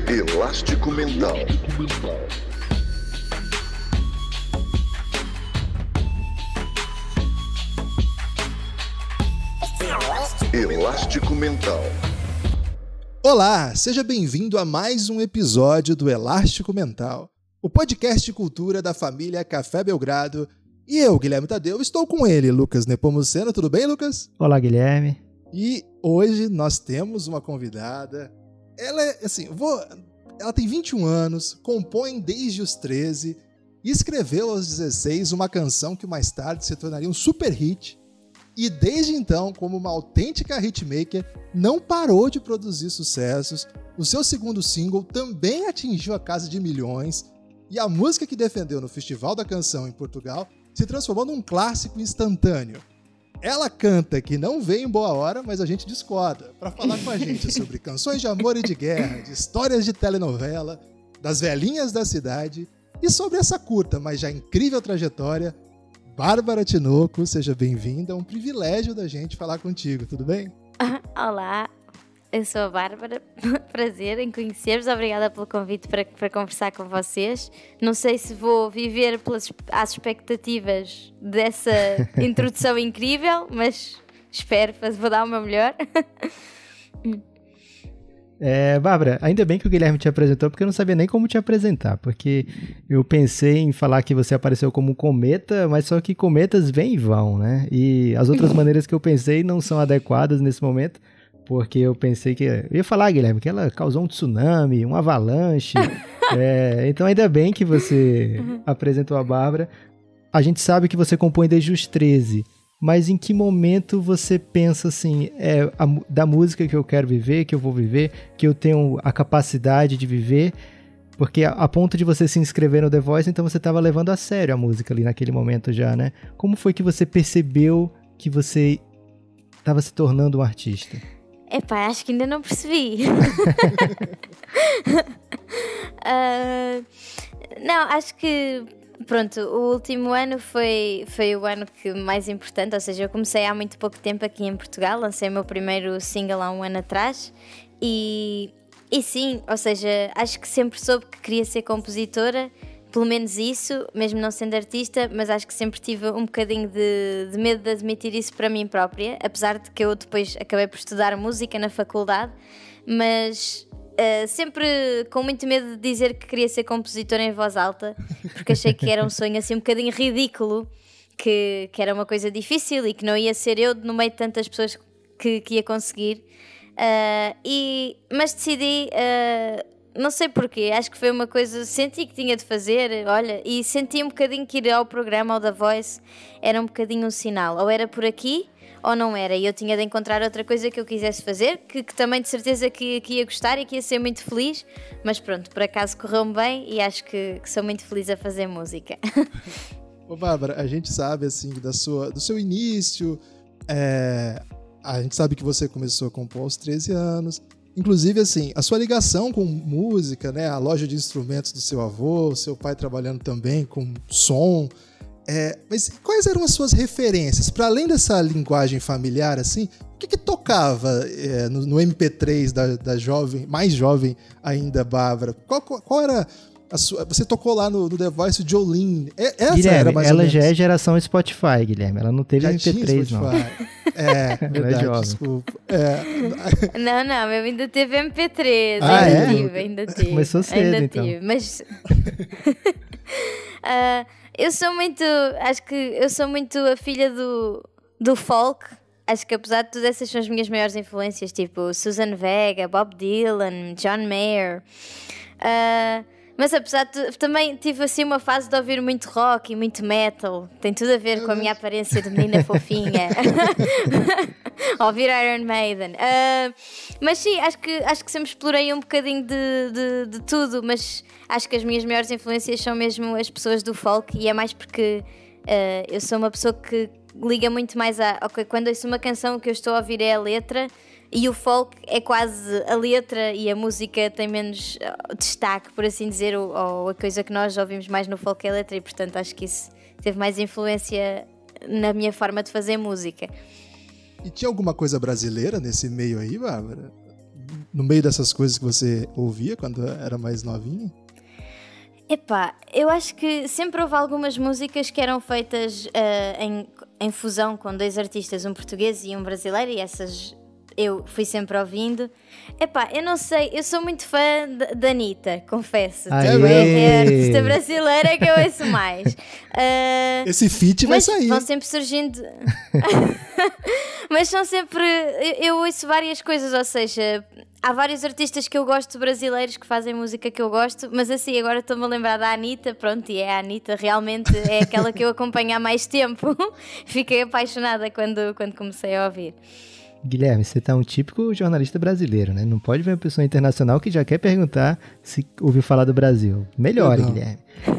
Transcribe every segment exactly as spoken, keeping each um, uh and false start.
Elástico Mental. Elástico Mental. Olá, seja bem-vindo a mais um episódio do Elástico Mental, o podcast de cultura da família Café Belgrado. E eu, Guilherme Tadeu, estou com ele, Lucas Nepomuceno. Tudo bem, Lucas? Olá, Guilherme. E hoje nós temos uma convidada. Ela é, assim, vou... ela tem vinte e um anos, compõe desde os treze e escreveu aos dezesseis uma canção que mais tarde se tornaria um super hit. E desde então, como uma autêntica hitmaker, não parou de produzir sucessos. O seu segundo single também atingiu a casa de milhões. E a música que defendeu no Festival da Canção em Portugal se transformou num clássico instantâneo. Ela canta que não veio em boa hora, mas a gente discorda. Para falar com a gente sobre canções de amor e de guerra, de histórias de telenovela, das velhinhas da cidade e sobre essa curta, mas já incrível trajetória, Bárbara Tinoco, seja bem-vinda. É um privilégio da gente falar contigo, tudo bem? Olá, eu sou a Bárbara. Prazer em conhecer-vos. Obrigada pelo convite para, para conversar com vocês. Não sei se vou viver pelas às expectativas dessa introdução incrível, mas espero, vou dar o meu melhor. É, Bárbara, ainda bem que o Guilherme te apresentou, porque eu não sabia nem como te apresentar, porque eu pensei em falar que você apareceu como um cometa, mas só que cometas vêm e vão, né? E as outras maneiras que eu pensei não são adequadas nesse momento, porque eu pensei que... Eu ia falar, Guilherme, que ela causou um tsunami, um avalanche, é, então ainda bem que você apresentou a Bárbara. A gente sabe que você compõe desde os treze, mas em que momento você pensa assim, é a, da música que eu quero viver, que eu vou viver, que eu tenho a capacidade de viver? Porque a, a ponto de você se inscrever no The Voice, então você estava levando a sério a música ali naquele momento já, né? Como foi que você percebeu que você estava se tornando um artista? Epá, acho que ainda não percebi. uh, não, acho que... Pronto, o último ano foi, foi o ano que mais importante, ou seja, eu comecei há muito pouco tempo aqui em Portugal, lancei o meu primeiro single há um ano atrás e, e sim, ou seja, acho que sempre soube que queria ser compositora, pelo menos isso, mesmo não sendo artista, mas acho que sempre tive um bocadinho de, de medo de admitir isso para mim própria, apesar de que eu depois acabei por estudar música na faculdade, mas... Uh, sempre com muito medo de dizer que queria ser compositora em voz alta, porque achei que era um sonho assim um bocadinho ridículo, que, que era uma coisa difícil e que não ia ser eu no meio de tantas pessoas que, que ia conseguir. Uh, e, mas decidi, uh, não sei porquê, acho que foi uma coisa, senti que tinha de fazer, olha, e senti um bocadinho que ir ao programa, ao The Voice, era um bocadinho um sinal, ou era por aqui ou não era, e eu tinha de encontrar outra coisa que eu quisesse fazer, que, que também de certeza que, que ia gostar e que ia ser muito feliz, mas pronto, por acaso correu-me bem e acho que, que sou muito feliz a fazer música. Ô Bárbara, a gente sabe assim da sua, do seu início, é, a gente sabe que você começou a compor aos treze anos, inclusive assim, a sua ligação com música, né, a loja de instrumentos do seu avô, seu pai trabalhando também com som. É, mas quais eram as suas referências? Para além dessa linguagem familiar, assim, o que, que tocava é, no, no M P três da, da jovem, mais jovem ainda, Bárbara? Qual, qual, qual era a sua... Você tocou lá no, no The Voice Jolene. É, essa Guilherme, era mais ela ou já menos. É geração Spotify, Guilherme. Ela não teve Já M P três, tinha não. É, verdade, jovem. desculpa. É. Não, não, eu ainda teve M P três, Ah, ainda é? tive, ainda tive. Começou cedo, ainda então. Tive, mas... uh, eu sou muito, acho que eu sou muito a filha do, do folk. Acho que apesar de tudo, essas são as minhas maiores influências, tipo Susan Vega, Bob Dylan, John Mayer. Uh, mas apesar de também tive assim uma fase de ouvir muito rock e muito metal. Tem tudo a ver com a minha aparência de menina fofinha. Ouvir Iron Maiden. Uh, mas sim, acho que, acho que sempre explorei um bocadinho de, de, de tudo, mas acho que as minhas maiores influências são mesmo as pessoas do folk, e é mais porque uh, eu sou uma pessoa que liga muito mais a... Okay, quando ouço uma canção, o que eu estou a ouvir é a letra, e o folk é quase a letra e a música tem menos destaque, por assim dizer, ou, ou a coisa que nós ouvimos mais no folk é a letra, e portanto acho que isso teve mais influência na minha forma de fazer música. E tinha alguma coisa brasileira nesse meio aí, Bárbara? no meio dessas coisas que você ouvia quando era mais novinha? Epá, eu acho que sempre houve algumas músicas que eram feitas uh, em, em fusão com dois artistas, um português e um brasileiro, e essas eu fui sempre ouvindo. Epá, eu não sei, eu sou muito fã da Anitta, confesso. Aê! É a artista brasileira que eu ouço mais. Uh, Esse feat vai mas sair. vão sempre surgindo... Mas são sempre... Eu, eu ouço várias coisas, ou seja... Há vários artistas que eu gosto brasileiros que fazem música que eu gosto, mas assim, agora estou-me a lembrar da Anitta, pronto, e é a Anitta, realmente é aquela que eu acompanho há mais tempo. Fiquei apaixonada quando, quando comecei a ouvir. Guilherme, você tá um típico jornalista brasileiro, né? Não pode ver uma pessoa internacional que já quer perguntar se ouviu falar do Brasil. Melhore, Não. Guilherme.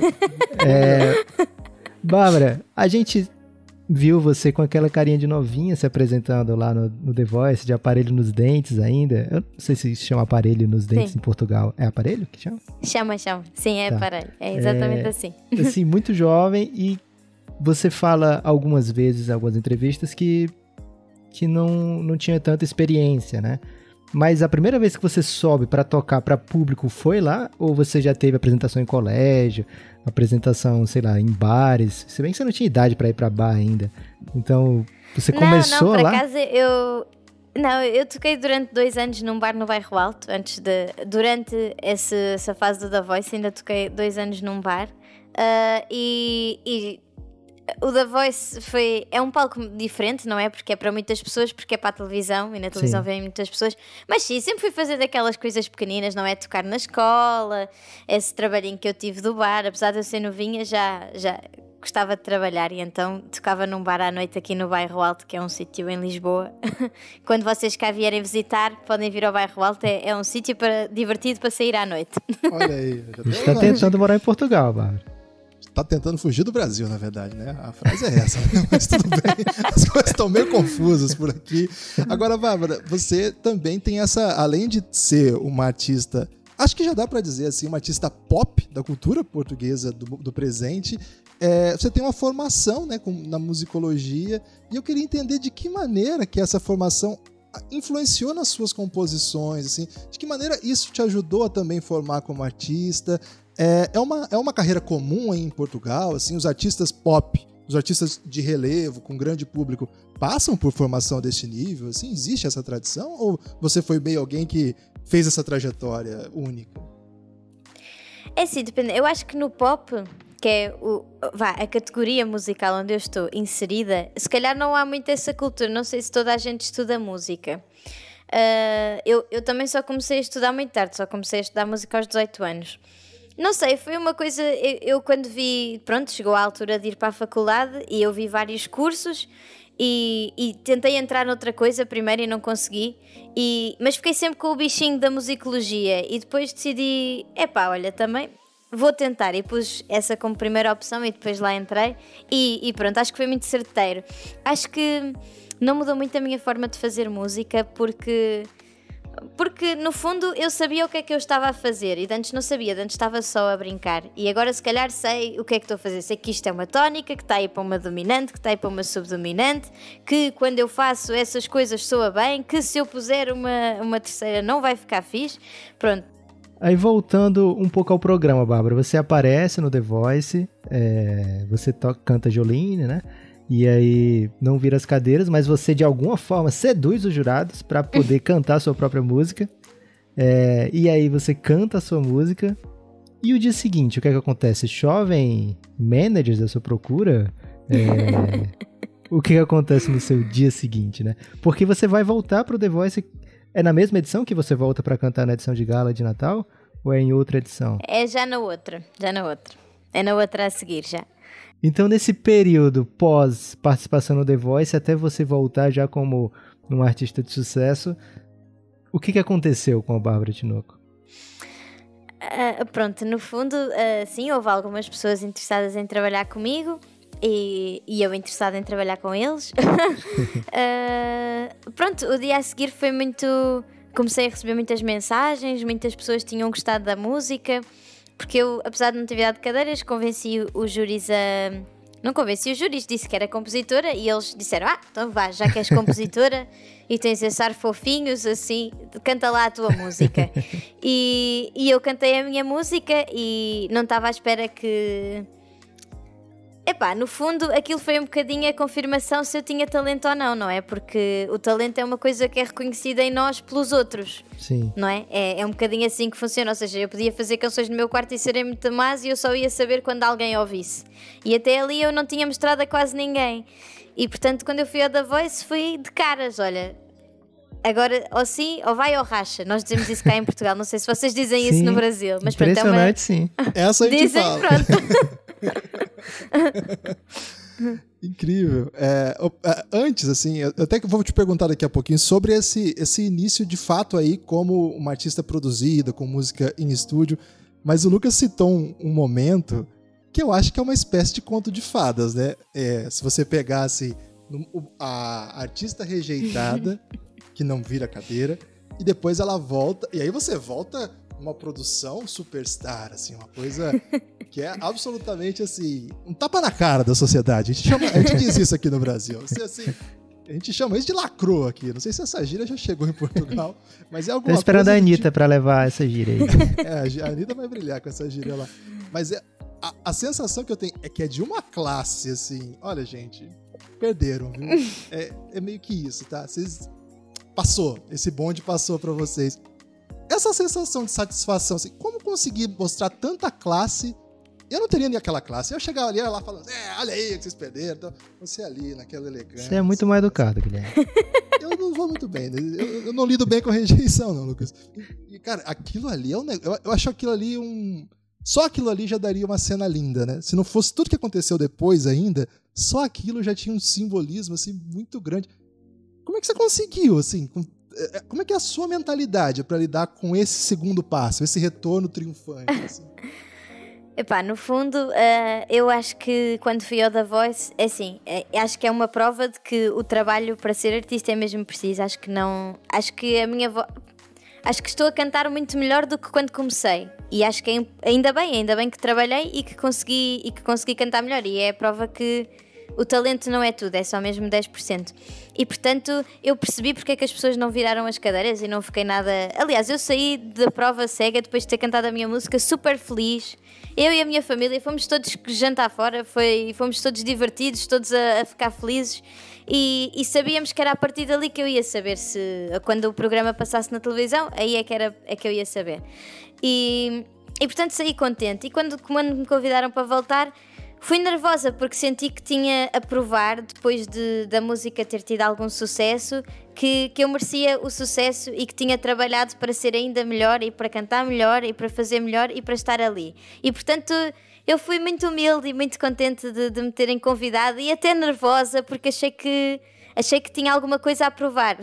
É... Bárbara, a gente viu você com aquela carinha de novinha se apresentando lá no, no The Voice, de aparelho nos dentes ainda. Eu não sei se chama aparelho nos dentes Sim. em Portugal. É aparelho que chama? Chama, chama. Sim, é Tá. aparelho. É exatamente É, assim. Assim, muito jovem, e você fala algumas vezes, em algumas entrevistas, que, que não, não tinha tanta experiência, né? Mas a primeira vez que você sobe pra tocar pra público foi lá? Ou você já teve apresentação em colégio, apresentação, sei lá, em bares? Se bem que você não tinha idade pra ir pra bar ainda. Então, você começou não, não, por lá? acaso eu... Não, eu toquei durante dois anos num bar no Bairro Alto, antes de... Durante esse, essa fase do The Voice, ainda toquei dois anos num bar. Uh, e... e o The Voice foi, é um palco diferente, não é? Porque é para muitas pessoas, porque é para a televisão, e na televisão Sim. vêm muitas pessoas. Mas sim, sempre fui fazer daquelas coisas pequeninas, não é? Tocar na escola, esse trabalhinho que eu tive do bar. Apesar de eu ser novinha, já, já gostava de trabalhar, e então tocava num bar à noite aqui no Bairro Alto, que é um sítio em Lisboa. Quando vocês cá vierem visitar, podem vir ao Bairro Alto, é, é um sítio para, divertido para sair à noite. Olha aí. Já A gente tem tá uma- tentando morar em Portugal, Bárbara. Tá tentando fugir do Brasil, na verdade, né? A frase é essa, né? Mas tudo bem. As coisas estão meio confusas por aqui. Agora, Bárbara, você também tem essa, além de ser uma artista, acho que já dá pra dizer assim, uma artista pop da cultura portuguesa do, do presente, é, você tem uma formação, né, com, na musicologia, e eu queria entender de que maneira que essa formação influenciou nas suas composições, assim, de que maneira isso te ajudou a também formar como artista. É, é, uma, é uma carreira comum aí em Portugal, assim, os artistas pop, os artistas de relevo, com grande público, passam por formação desse nível, assim, existe essa tradição? Ou você foi meio alguém que fez essa trajetória única? É assim, depende. Eu acho que no pop, que é o, vá, a categoria musical onde eu estou inserida, se calhar não há muito essa cultura. Não sei se toda a gente estuda música. Uh, eu, eu também só comecei a estudar muito tarde, só comecei a estudar música aos dezoito anos. Não sei, foi uma coisa, eu, eu quando vi, pronto, chegou a altura de ir para a faculdade e eu vi vários cursos e, e tentei entrar noutra coisa primeiro e não consegui, e, mas fiquei sempre com o bichinho da musicologia e depois decidi, epá, olha, também vou tentar, e pus essa como primeira opção e depois lá entrei e, e pronto, acho que foi muito certeiro. Acho que não mudou muito a minha forma de fazer música porque... Porque, no fundo, eu sabia o que é que eu estava a fazer e de antes não sabia, de antes estava só a brincar. E agora, se calhar, sei o que é que estou a fazer. Sei que isto é uma tónica, que está aí para uma dominante, que está aí para uma subdominante, que quando eu faço essas coisas soa bem, que se eu puser uma, uma terceira não vai ficar fixe. Pronto. Aí voltando um pouco ao programa, Bárbara, você aparece no The Voice, é, você toca, canta Jolene, né? E aí não vira as cadeiras, mas você de alguma forma seduz os jurados para poder cantar a sua própria música. É, e aí você canta a sua música. E o dia seguinte, o que é que acontece? Chovem managers da sua procura? É, o que, que acontece no seu dia seguinte, né? Porque você vai voltar pro The Voice. É na mesma edição que você volta para cantar na edição de gala de Natal? Ou é em outra edição? É já na outra, já na outra. É na outra a seguir já. Então, nesse período pós participação no The Voice, até você voltar já como um artista de sucesso, o que, que aconteceu com a Bárbara Tinoco? Uh, pronto, no fundo, uh, sim, houve algumas pessoas interessadas em trabalhar comigo e, e eu interessada em trabalhar com eles. uh, pronto, o dia a seguir foi muito... Comecei a receber muitas mensagens, muitas pessoas tinham gostado da música... Porque eu, apesar de não ter virado cadeiras, convenci os júris a, não convenci os júris, disse que era compositora e eles disseram, ah, então vá, já que és compositora e tens esses ar fofinhos, assim, canta lá a tua música. e, e eu cantei a minha música e não estava à espera que... Epá, no fundo aquilo foi um bocadinho a confirmação se eu tinha talento ou não, não é? Porque o talento é uma coisa que é reconhecida em nós pelos outros. Sim. Não é? É, é um bocadinho assim que funciona, ou seja, eu podia fazer canções no meu quarto e serem muito más e eu só ia saber quando alguém ouvisse. E até ali eu não tinha mostrado a quase ninguém. E portanto quando eu fui ao The Voice fui de caras, olha... Agora, ou sim, ou vai ou racha. Nós dizemos isso cá em Portugal. Não sei se vocês dizem sim, isso no Brasil. Mas impressionante, pronto, é uma... sim. Essa a gente dizem, fala. pronto. Incrível. É, antes, assim, eu até que vou te perguntar daqui a pouquinho sobre esse, esse início de fato aí como uma artista produzida, com música em estúdio, mas o Lucas citou um, um momento que eu acho que é uma espécie de conto de fadas, né? É, se você pegasse a artista rejeitada, que não vira cadeira, e depois ela volta, e aí você volta uma produção superstar, assim, uma coisa que é absolutamente, assim, um tapa na cara da sociedade. A gente, chama, a gente diz isso aqui no Brasil. Assim, assim, a gente chama isso de lacrô aqui. Não sei se essa gíria já chegou em Portugal, mas é alguma coisa... Tô esperando coisa a Anitta tipo... pra levar essa gíria aí. É, a Anitta vai brilhar com essa gíria lá. Mas é, a, a sensação que eu tenho é que é de uma classe, assim, olha, gente, perderam, viu? É, é meio que isso, tá? Vocês... Passou, esse bonde passou pra vocês. Essa sensação de satisfação, assim, como conseguir mostrar tanta classe? Eu não teria nem aquela classe. Eu chegava ali lá falando, é, olha aí o que vocês perderam. Então, você ali, naquela elegância. Você é muito mal educado, Guilherme. Eu não vou muito bem, né? eu, eu não lido bem com rejeição, não, Lucas. E, cara, aquilo ali é um negócio. Eu, eu acho aquilo ali um. Só aquilo ali já daria uma cena linda, né? Se não fosse tudo que aconteceu depois ainda, só aquilo já tinha um simbolismo, assim, muito grande. Como é que você conseguiu, assim? Como é que é a sua mentalidade para lidar com esse segundo passo, esse retorno triunfante? Assim? Epá, no fundo, uh, eu acho que quando fui ao The Voice, é assim, é, acho que é uma prova de que o trabalho para ser artista é mesmo preciso. Acho que não. Acho que a minha voz. Acho que estou a cantar muito melhor do que quando comecei. E acho que é, ainda bem, ainda bem que trabalhei e que consegui, e que consegui cantar melhor. E é a prova que o talento não é tudo, é só mesmo dez por cento. E portanto eu percebi porque é que as pessoas não viraram as cadeiras e não fiquei nada... Aliás, eu saí da prova cega depois de ter cantado a minha música super feliz. Eu e a minha família fomos todos jantar fora, foi, fomos todos divertidos, todos a, a ficar felizes. E, e sabíamos que era a partir dali que eu ia saber se... Quando o programa passasse na televisão, aí é que, era, é que eu ia saber. E, e portanto saí contente. E quando, quando me convidaram para voltar... Fui nervosa porque senti que tinha a provar, depois de, da música ter tido algum sucesso, que, que eu merecia o sucesso e que tinha trabalhado para ser ainda melhor e para cantar melhor e para fazer melhor e para estar ali. E portanto eu fui muito humilde e muito contente de, de me terem convidado e até nervosa porque achei que, achei que tinha alguma coisa a provar.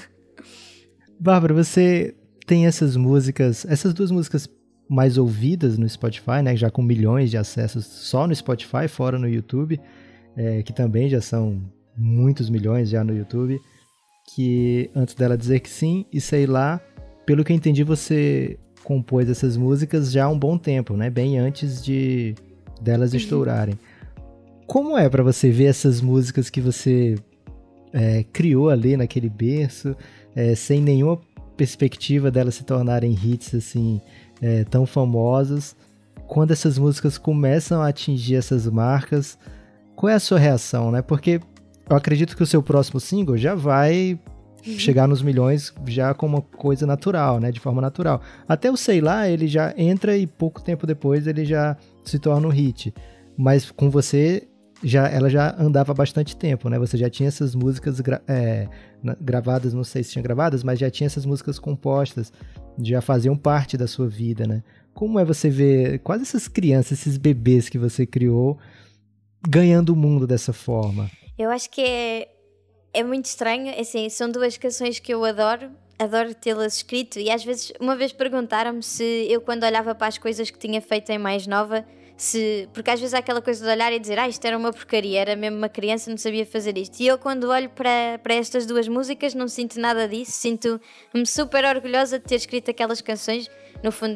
Bárbara, você tem essas músicas, essas duas músicas mais ouvidas no Spotify, né, já com milhões de acessos só no Spotify, fora no YouTube, é, que também já são muitos milhões já no YouTube, que antes dela dizer que sim, e sei lá, pelo que eu entendi, você compôs essas músicas já há um bom tempo, né, bem antes de delas estourarem. Como é para você ver essas músicas que você é, criou ali naquele berço, é, sem nenhuma perspectiva delas se tornarem hits assim, É, tão famosas, quando essas músicas começam a atingir essas marcas, qual é a sua reação, né? Porque eu acredito que o seu próximo single já vai chegar nos milhões já como uma coisa natural, né? De forma natural. Até o Sei Lá, ele já entra e pouco tempo depois ele já se torna um hit. Mas com você, já, ela já andava há bastante tempo, né? Você já tinha essas músicas gra- é, gravadas, não sei se tinha gravadas, mas já tinha essas músicas compostas, já faziam parte da sua vida, né? Como é você ver quase essas crianças, esses bebês que você criou, ganhando o mundo dessa forma? Eu acho que é, é muito estranho, assim, são duas canções que eu adoro, adoro tê-las escrito, e às vezes, uma vez perguntaram-me se eu, quando olhava para as coisas que tinha feito em mais nova, se, porque às vezes há aquela coisa de olhar e dizer, ah, isto era uma porcaria, era mesmo uma criança, não sabia fazer isto. E eu, quando olho para, para estas duas músicas, não sinto nada disso, sinto-me super orgulhosa de ter escrito aquelas canções. No fundo,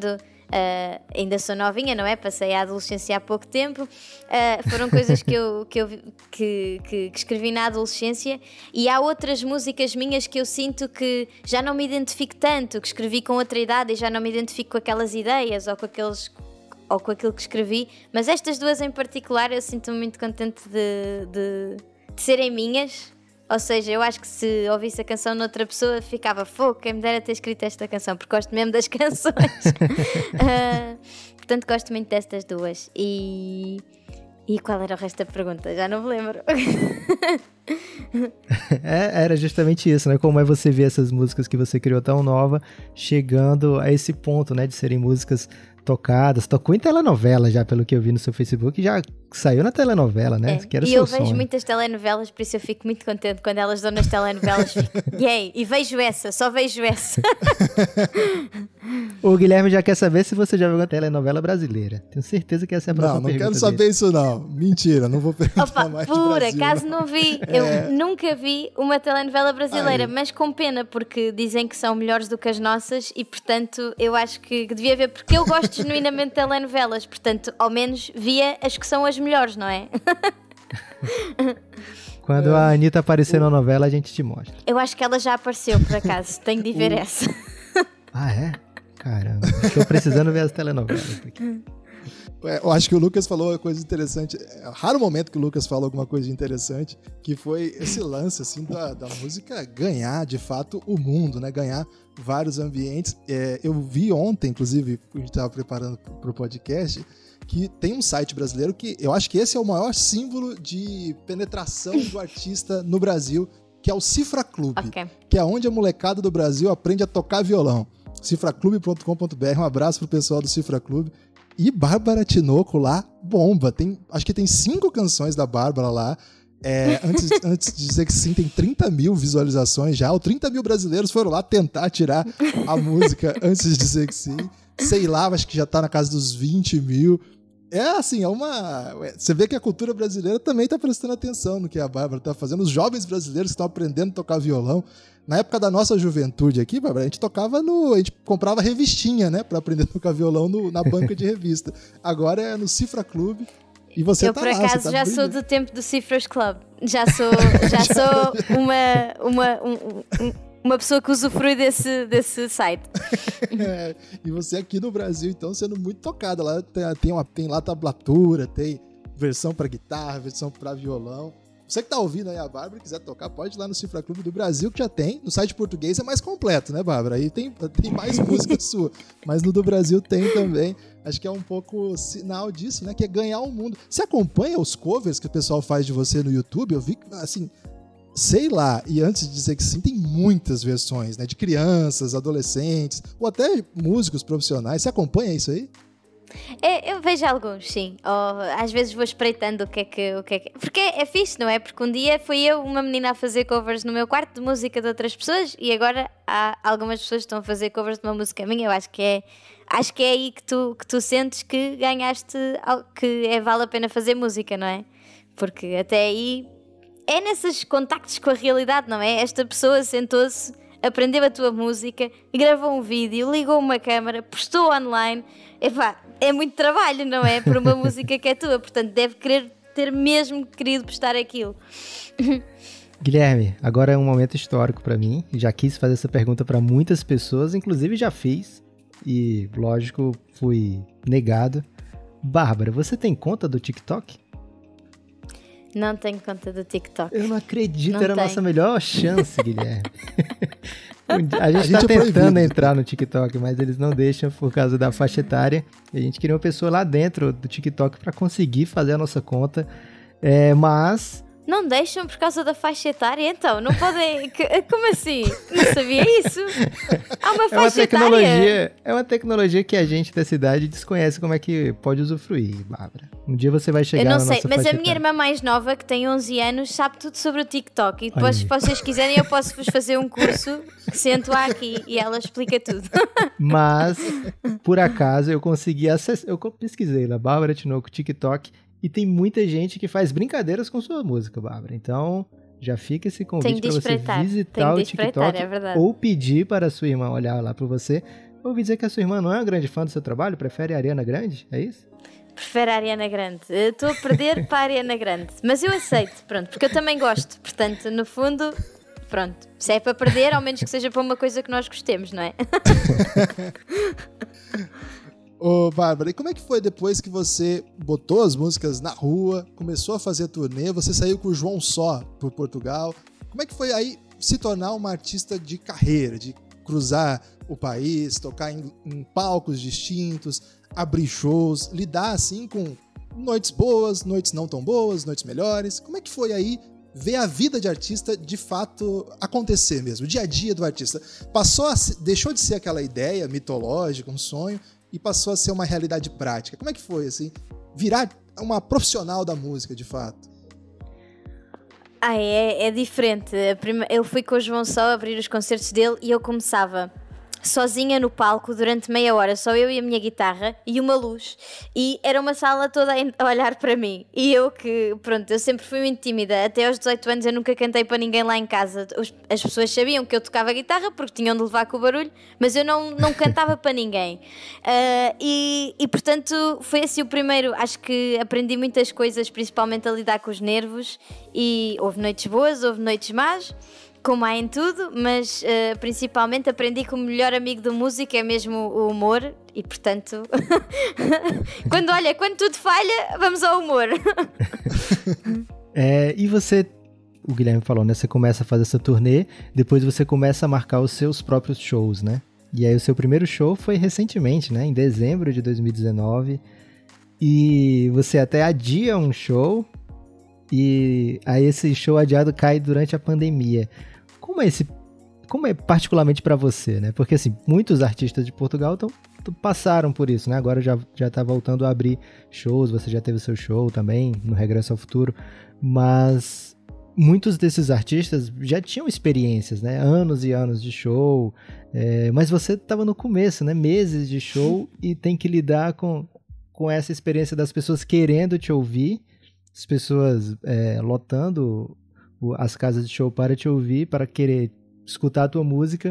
Uh, ainda sou novinha, não é? Passei a adolescência há pouco tempo. Uh, foram coisas que eu, que, eu que, que, que escrevi na adolescência, e há outras músicas minhas que eu sinto que já não me identifico tanto, que escrevi com outra idade e já não me identifico com aquelas ideias ou com aqueles... ou com aquilo que escrevi, mas estas duas em particular eu sinto-me muito contente de, de, de serem minhas. Ou seja, eu acho que se ouvisse a canção noutra pessoa ficava fogo, quem me dera ter escrito esta canção, porque gosto mesmo das canções. uh, portanto gosto muito destas duas. E, e qual era o resto da pergunta? Já não me lembro. É, era justamente isso, né? Como é você ver essas músicas que você criou tão nova chegando a esse ponto, né? De serem músicas tocadas, tocou em telenovela já, pelo que eu vi no seu Facebook, já saiu na telenovela, né? É. Que era e seu eu vejo sonho. muitas telenovelas, por isso eu fico muito contente quando elas dão nas telenovelas. Fico, yay, e vejo essa, só vejo essa. O Guilherme já quer saber se você já viu uma telenovela brasileira. Tenho certeza que essa é a próxima Não, não pergunta quero saber dele. isso não. Mentira, não vou perguntar Opa, mais de por Brasil, acaso não. não vi, eu É. nunca vi uma telenovela brasileira, Ai. mas com pena, porque dizem que são melhores do que as nossas e, portanto, eu acho que devia ver, porque eu gosto genuinamente de telenovelas, portanto, ao menos via as que são as melhores, não é? Quando a Anitta aparecer na novela, a gente te mostra. Eu acho que ela já apareceu, por acaso, tenho de ver essa. Ah, é? Caramba, estou precisando ver as telenovelas aqui. É, eu acho que o Lucas falou uma coisa interessante. É um raro momento que o Lucas fala alguma coisa interessante, que foi esse lance assim, da, da música ganhar, de fato, o mundo, né? Ganhar vários ambientes. É, eu vi ontem, inclusive, a gente estava preparando para o podcast, que tem um site brasileiro que eu acho que esse é o maior símbolo de penetração do artista no Brasil, que é o Cifra Clube, Ok. que é onde a molecada do Brasil aprende a tocar violão. cifra clube ponto com ponto b r, um abraço pro pessoal do Cifra Clube. E Bárbara Tinoco lá bomba. Tem, acho que tem cinco canções da Bárbara lá. É, antes, antes de dizer que sim, tem trinta mil visualizações já. Os trinta mil brasileiros foram lá tentar tirar a música antes de dizer que sim. Sei lá, acho que já tá na casa dos vinte mil. É assim, é uma... Você vê que a cultura brasileira também tá prestando atenção no que a Bárbara tá fazendo. Os jovens brasileiros que estão aprendendo a tocar violão. Na época da nossa juventude aqui, Bárbara, a gente tocava no... A gente comprava revistinha, né? Pra aprender a tocar violão no, na banca de revista. Agora é no Cifra Clube. E você eu, tá por lá, acaso, tá já brilhando. sou do tempo do Cifras Club. Já sou, já sou uma, uma, um, um, uma pessoa que usufrui desse, desse site. É, e você aqui no Brasil, então, sendo muito tocada. Lá tem, tem, uma, tem lá tablatura, tem versão pra guitarra, versão pra violão. Você que tá ouvindo aí a Bárbara e quiser tocar, pode ir lá no Cifra Clube do Brasil, que já tem. No site português é mais completo, né, Bárbara? Aí tem, tem mais música sua. Mas no do Brasil tem também. Acho que é um pouco sinal disso, né? Que é ganhar o mundo. Você acompanha os covers que o pessoal faz de você no YouTube? Eu vi que, assim, sei lá. E antes de dizer que sim, tem muitas versões, né? De crianças, adolescentes, ou até músicos profissionais. Você acompanha isso aí? É, eu vejo alguns, sim. Ou, às vezes vou espreitando o que é que... O que é que... Porque é, é fixe, não é? Porque um dia fui eu, uma menina, a fazer covers no meu quarto de música de outras pessoas e agora há algumas pessoas que estão a fazer covers de uma música minha. Eu acho que é, acho que é aí que tu, que tu sentes que ganhaste, que é, vale a pena fazer música, não é? Porque até aí é nesses contactos com a realidade, não é? Esta pessoa sentou-se, aprendeu a tua música, gravou um vídeo, ligou uma câmara, postou online. Epá, é muito trabalho, não é? Por uma música que é tua, portanto deve querer ter mesmo querido postar aquilo. Guilherme, agora é um momento histórico pra mim. Já quis fazer essa pergunta pra muitas pessoas, inclusive já fiz e, lógico, fui negado. Bárbara, você tem conta do TikTok? Não tenho conta do TikTok. Eu não acredito, Não era a tem. nossa melhor chance, Guilherme. A gente, a gente gente tá é tentando proibido. entrar no TikTok, mas eles não deixam por causa da faixa etária. E a gente queria uma pessoa lá dentro do TikTok pra conseguir fazer a nossa conta. É, mas Não deixam por causa da faixa etária? Então, não podem... que- Como assim? Não sabia isso? Há uma é uma faixa etária? tecnologia, é uma tecnologia que a gente da cidade desconhece como é que pode usufruir, Bárbara. Um dia você vai chegar Eu não na sei, nossa mas a faixa minha etária. irmã mais nova, que tem onze anos, sabe tudo sobre o TikTok. E depois, Olha se aí. vocês quiserem, eu posso vos fazer um curso que sento aqui e ela explica tudo. Mas, por acaso, eu consegui acessar. Eu pesquisei lá, Bárbara Tinoco, TikTok, e tem muita gente que faz brincadeiras com sua música, Bárbara. Então, já fica esse Tenho convite de para você espreitar, visitar tenho o de espreitar, TikTok é verdade. ou pedir para a sua irmã olhar lá para você, Eu ouvi dizer que a sua irmã não é uma grande fã do seu trabalho, prefere a Ariana Grande, é isso? Prefere a Ariana Grande. Estou a perder para a Ariana Grande. Mas eu aceito, pronto, porque eu também gosto. Portanto, no fundo, pronto. Se é para perder, ao menos que seja para uma coisa que nós gostemos, não é? Ô, Bárbara, e como é que foi depois que você botou as músicas na rua, começou a fazer turnê, você saiu com o João Só por Portugal? Como é que foi aí se tornar uma artista de carreira, de cruzar o país, tocar em, em palcos distintos, abrir shows, lidar assim com noites boas, noites não tão boas, noites melhores? Como é que foi aí ver a vida de artista de fato acontecer mesmo, o dia a dia do artista? Passou a, deixou de ser aquela ideia mitológica, um sonho, e passou a ser uma realidade prática. Como é que foi, assim, virar uma profissional da música, de fato? Ah, é, é diferente. Eu fui com o João Só abrir os concertos dele e eu começava sozinha no palco durante meia hora, só eu e a minha guitarra e uma luz, e era uma sala toda a olhar para mim, e eu que, pronto, eu sempre fui muito tímida, até aos dezoito anos eu nunca cantei para ninguém lá em casa. As pessoas sabiam que eu tocava guitarra porque tinham de levar com o barulho, mas eu não, não cantava para ninguém, uh, e, e portanto foi assim o primeiro. Acho que aprendi muitas coisas, principalmente a lidar com os nervos, e houve noites boas, houve noites más, como há em tudo, mas uh, principalmente aprendi que o melhor amigo do músico é mesmo o humor, e portanto quando, olha, quando tudo falha, vamos ao humor. É, e você, o Guilherme falou, né, você começa a fazer essa turnê, depois você começa a marcar os seus próprios shows, né? E aí o seu primeiro show foi recentemente, né, em dezembro de dois mil e dezenove, e você até adia um show, e aí esse show adiado cai durante a pandemia. Como é esse, como é particularmente para você, né? Porque assim, muitos artistas de Portugal tão, tão, passaram por isso, né? Agora já, já tá voltando a abrir shows, você já teve o seu show também, no Regresso ao Futuro, mas muitos desses artistas já tinham experiências, né? Anos e anos de show, é, mas você tava no começo, né? Meses de show, e tem que lidar com, com essa experiência das pessoas querendo te ouvir, as pessoas é, lotando as casas de show para te ouvir, para querer escutar a tua música,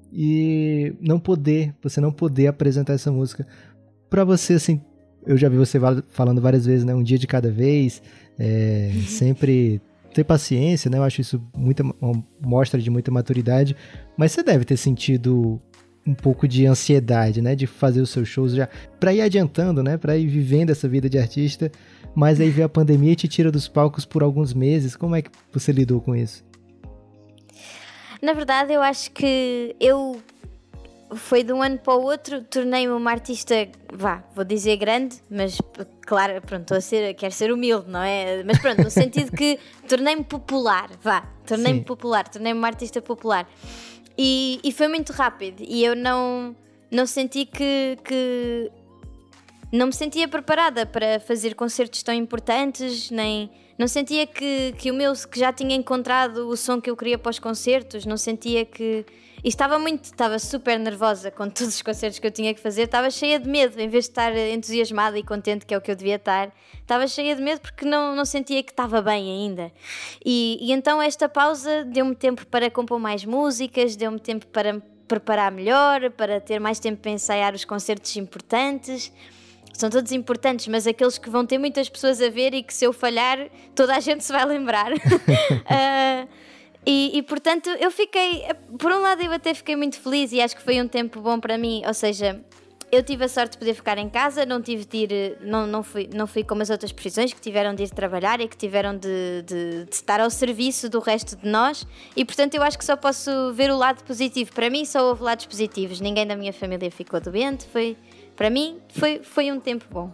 e não poder, você não poder apresentar essa música. Para você, assim, eu já vi você falando várias vezes, né, um dia de cada vez, é, uhum. sempre ter paciência, né, eu acho isso muita, uma mostra de muita maturidade, mas você deve ter sentido um pouco de ansiedade, né, de fazer os seus shows já, para ir adiantando, né, para ir vivendo essa vida de artista, mas aí veio a pandemia e te tira dos palcos por alguns meses. Como é que você lidou com isso? Na verdade, eu acho que eu foi de um ano para o outro, tornei-me uma artista, vá, vou dizer grande, mas claro, pronto, estou a ser, quero ser humilde, não é? Mas pronto, no sentido que tornei-me popular, vá, tornei-me Sim. popular, tornei-me uma artista popular. E, e foi muito rápido, e eu não, não senti que... que não me sentia preparada para fazer concertos tão importantes, nem não sentia que, que o meu, que já tinha encontrado o som que eu queria para os concertos, não sentia que... E estava muito, estava super nervosa com todos os concertos que eu tinha que fazer, estava cheia de medo, em vez de estar entusiasmada e contente, que é o que eu devia estar, estava cheia de medo porque não, não sentia que estava bem ainda. E, e então esta pausa deu-me tempo para compor mais músicas, deu-me tempo para me preparar melhor, para ter mais tempo para ensaiar os concertos importantes. São todos importantes, mas aqueles que vão ter muitas pessoas a ver e que se eu falhar, toda a gente se vai lembrar. uh, e, e portanto, eu fiquei... Por um lado, eu até fiquei muito feliz e acho que foi um tempo bom para mim. Ou seja, eu tive a sorte de poder ficar em casa, não tive de ir... Não, não, fui, não fui como as outras profissões que tiveram de ir trabalhar e que tiveram de, de, de estar ao serviço do resto de nós. E, portanto, eu acho que só posso ver o lado positivo. Para mim, só houve lados positivos. Ninguém da minha família ficou doente, foi... Para mim, foi, foi um tempo bom.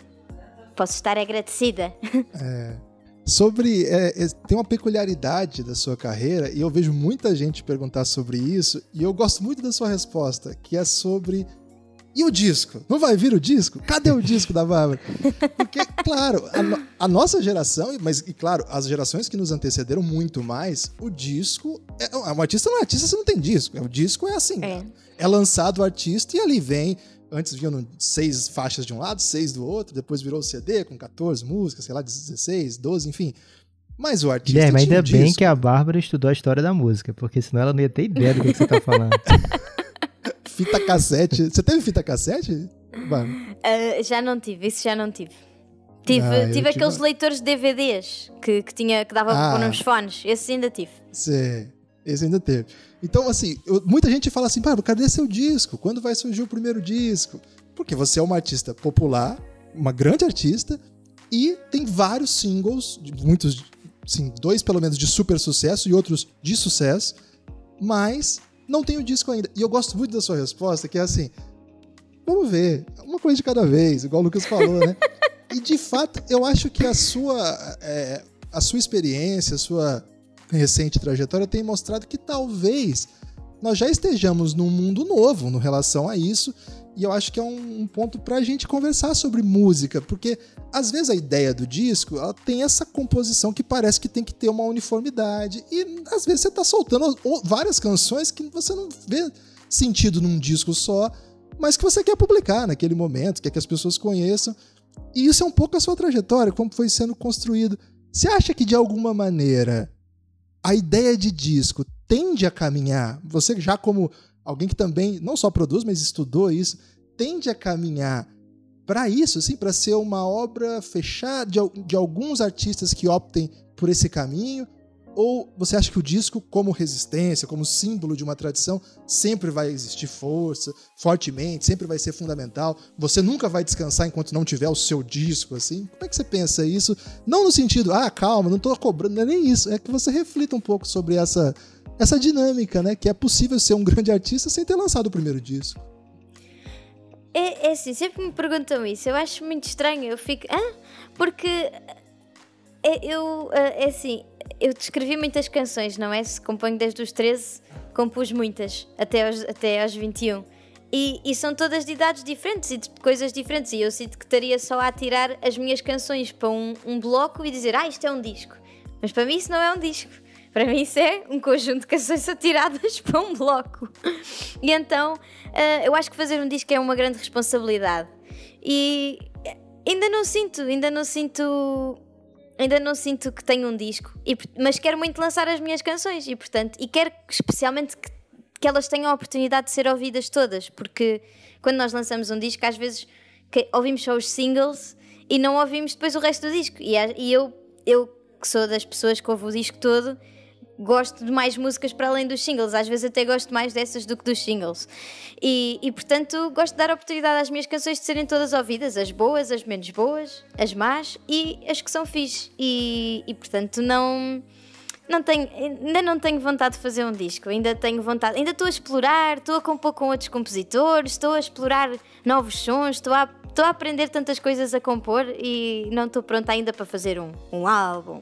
Posso estar agradecida. É, sobre... É, é, tem uma peculiaridade da sua carreira, e eu vejo muita gente perguntar sobre isso, e eu gosto muito da sua resposta, que é sobre... E o disco? Não vai vir o disco? Cadê o disco da Bárbara? Porque, claro, a, no, a nossa geração, mas, e claro, as gerações que nos antecederam muito mais, o disco... É, um artista não é artista se não tem disco. O disco é assim, é, é lançado o artista e ali vem... Antes vinham seis faixas de um lado, seis do outro, depois virou o C D com catorze músicas, sei lá, dezesseis, doze, enfim. Mas o artista Guilherme, ainda um bem disco. que a Bárbara estudou a história da música, porque senão ela não ia ter ideia do que, que você tá falando. Fita cassete. Você teve fita cassete? Uh, já não tive, isso já não tive. Tive, Ah, tive tive- aqueles leitores de D V Ds que, que, tinha, que dava Ah. para pôr nos fones. Esses ainda tive. Cê, esse ainda teve. Então, assim, eu- muita gente fala assim, Bárbara, cadê seu disco? Quando vai surgir o primeiro disco? Porque você é uma artista popular, uma grande artista, e tem vários singles, de muitos, sim, dois pelo menos de super sucesso e outros de sucesso, mas não tem o disco ainda. E eu gosto muito da sua resposta, que é assim, vamos ver, uma coisa de cada vez, igual o Lucas falou, né? E de fato, eu acho que a sua, é, a sua experiência, a sua recente trajetória tem mostrado que talvez nós já estejamos num mundo novo no relação a isso, e eu acho que é um, um ponto pra gente conversar sobre música, porque às vezes a ideia do disco, ela tem essa composição que parece que tem que ter uma uniformidade, e às vezes você tá soltando várias canções que você não vê sentido num disco só, mas que você quer publicar naquele momento, quer que as pessoas conheçam, e isso é um pouco a sua trajetória, como foi sendo construído. Você acha que de alguma maneira a ideia de disco tende a caminhar, você já como alguém que também não só produz, mas estudou isso, tende a caminhar para isso, assim, para ser uma obra fechada de, de alguns artistas que optem por esse caminho? Ou você acha que o disco, como resistência, como símbolo de uma tradição, sempre vai existir força, fortemente, sempre vai ser fundamental? Você nunca vai descansar enquanto não tiver o seu disco, assim? Como é que você pensa isso? Não no sentido, ah, calma, não tô cobrando, não é nem isso. É que você reflita um pouco sobre essa, essa dinâmica, né? Que é possível ser um grande artista sem ter lançado o primeiro disco. É, é assim, sempre me perguntam isso. Eu acho muito estranho. Eu fico, hã? Porque é, eu, é assim, eu escrevi muitas canções, não é? Se componho desde os treze, compus muitas, até aos, até aos vinte e um. E, e são todas de idades diferentes e de coisas diferentes. E eu sinto que estaria só a tirar as minhas canções para um, um bloco e dizer, ah, isto é um disco. Mas para mim isso não é um disco. Para mim isso é um conjunto de canções atiradas para um bloco. E então, uh, eu acho que fazer um disco é uma grande responsabilidade. E ainda não sinto, ainda não sinto... Ainda não sinto que tenho um disco, e, mas quero muito lançar as minhas canções e, portanto, e quero especialmente que, que elas tenham a oportunidade de ser ouvidas todas, porque quando nós lançamos um disco, às vezes que ouvimos só os singles e não ouvimos depois o resto do disco. E, e eu, eu, que sou das pessoas que ouve o disco todo, gosto de mais músicas para além dos singles. Às vezes até gosto mais dessas do que dos singles. E, e portanto, gosto de dar a oportunidade às minhas canções de serem todas ouvidas. As boas, as menos boas, as más e as que são fixe. E, e portanto, não, não tenho, ainda não tenho vontade de fazer um disco. Ainda tenho vontade. Ainda estou a explorar, estou a compor com outros compositores, estou a explorar novos sons, estou a, estou a aprender tantas coisas a compor e não estou pronta ainda para fazer um, um álbum.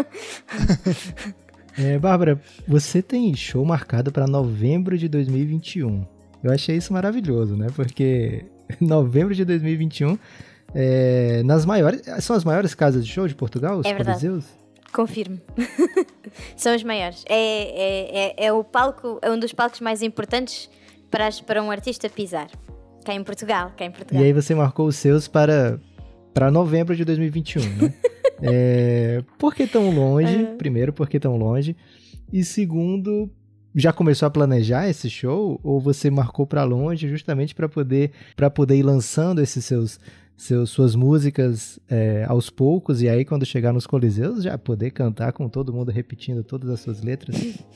É, Bárbara, você tem show marcado para novembro de dois mil e vinte e um. Eu achei isso maravilhoso, né? Porque novembro de dois mil e vinte e um, é, nas maiores, são as maiores casas de show de Portugal, os É verdade. Coliseus? Confirmo. São os maiores. É, é, é, é, o palco, é um dos palcos mais importantes para, as, para um artista pisar. Cá em Portugal, cá em Portugal. E aí você marcou os seus para, para novembro de dois mil e vinte e um, né? É, por que tão longe? Uhum. Primeiro, por que tão longe? E segundo, já começou a planejar esse show? Ou você marcou para longe justamente para poder, para poder ir lançando esses seus, seus, suas músicas é, aos poucos e aí quando chegar nos Coliseus já poder cantar com todo mundo repetindo todas as suas letras?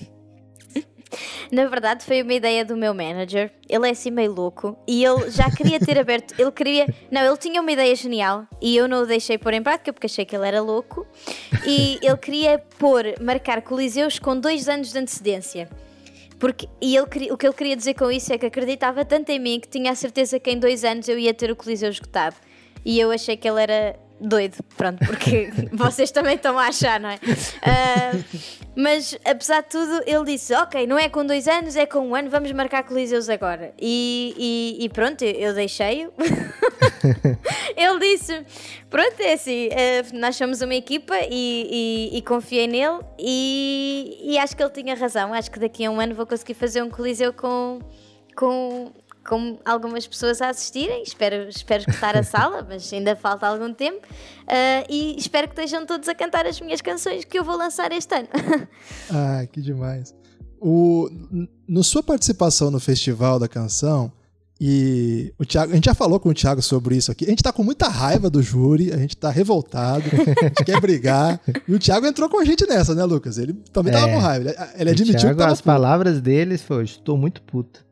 Na verdade foi uma ideia do meu manager. Ele é assim meio louco e ele já queria ter aberto, ele queria, não, ele tinha uma ideia genial e eu não o deixei pôr em prática porque achei que ele era louco e ele queria pôr, marcar Coliseus com dois anos de antecedência. Porque, e ele, o que ele queria dizer com isso é que acreditava tanto em mim que tinha a certeza que em dois anos eu ia ter o Coliseu esgotado. E eu achei que ele era doido, pronto, porque vocês também estão a achar, não é? Uh, mas, apesar de tudo, ele disse, ok, não é com dois anos, é com um ano, vamos marcar Coliseus agora. E, e, e pronto, eu, eu deixei-o. Ele disse, pronto, é assim, uh, nós somos uma equipa e, e, e confiei nele e, e acho que ele tinha razão. Acho que daqui a um ano vou conseguir fazer um Coliseu com... com com algumas pessoas a assistirem, espero, espero escutar a sala, mas ainda falta algum tempo, uh, e espero que estejam todos a cantar as minhas canções que eu vou lançar este ano. Ah, que demais. o, no sua participação no Festival da Canção, e o Thiago, a gente já falou com o Thiago sobre isso aqui, a gente tá com muita raiva do júri, a gente tá revoltado, a gente quer brigar, e o Thiago entrou com a gente nessa, né, Lucas? Ele também tava é, com raiva, ele, ele admitiu Thiago, que tava as puto. palavras dele foi, estou muito puto.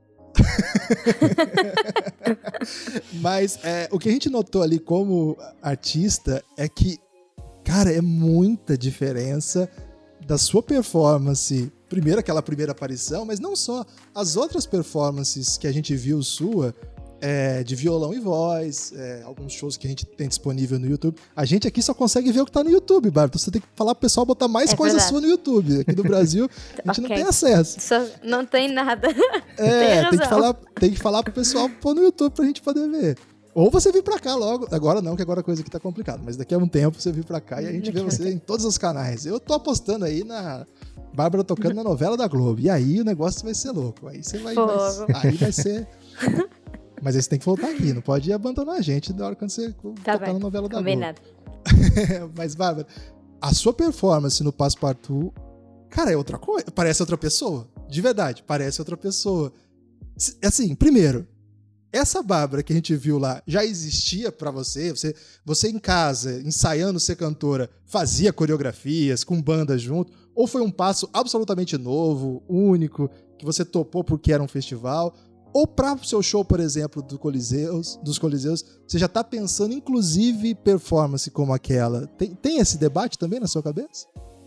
Mas é, o que a gente notou ali como artista é que, cara, é muita diferença da sua performance, primeiro aquela primeira aparição, mas não só, as outras performances que a gente viu sua, é, de violão e voz, é, alguns shows que a gente tem disponível no YouTube. A gente aqui só consegue ver o que tá no YouTube, Bárbara, então você tem que falar pro pessoal botar mais é coisa verdade. Sua no YouTube. Aqui no Brasil, a gente okay. não tem acesso. Só não tem nada. É, tem, tem, que falar, tem que falar pro pessoal pôr no YouTube pra gente poder ver. Ou você vir pra cá logo, agora não, que agora a coisa aqui tá complicada, mas daqui a um tempo você vir pra cá e a gente vê você em todos os canais. Eu tô apostando aí na Bárbara tocando na novela da Globo, e aí o negócio vai ser louco, aí você vai, vai aí vai ser... Mas aí você tem que voltar aqui, não pode abandonar a gente na hora que você tá tocar bem. Na novela da Combinado. Globo. Mas Bárbara, a sua performance no Passepartout, cara, é outra coisa, parece outra pessoa, de verdade, parece outra pessoa. Assim, primeiro, essa Bárbara que a gente viu lá já existia pra você? Você, você em casa, ensaiando ser cantora, fazia coreografias com banda junto? Ou foi um passo absolutamente novo, único, que você topou porque era um festival? Ou para o seu show, por exemplo, do Coliseus, dos Coliseus, você já tá pensando, inclusive, performance como aquela? Tem, tem esse debate também na sua cabeça?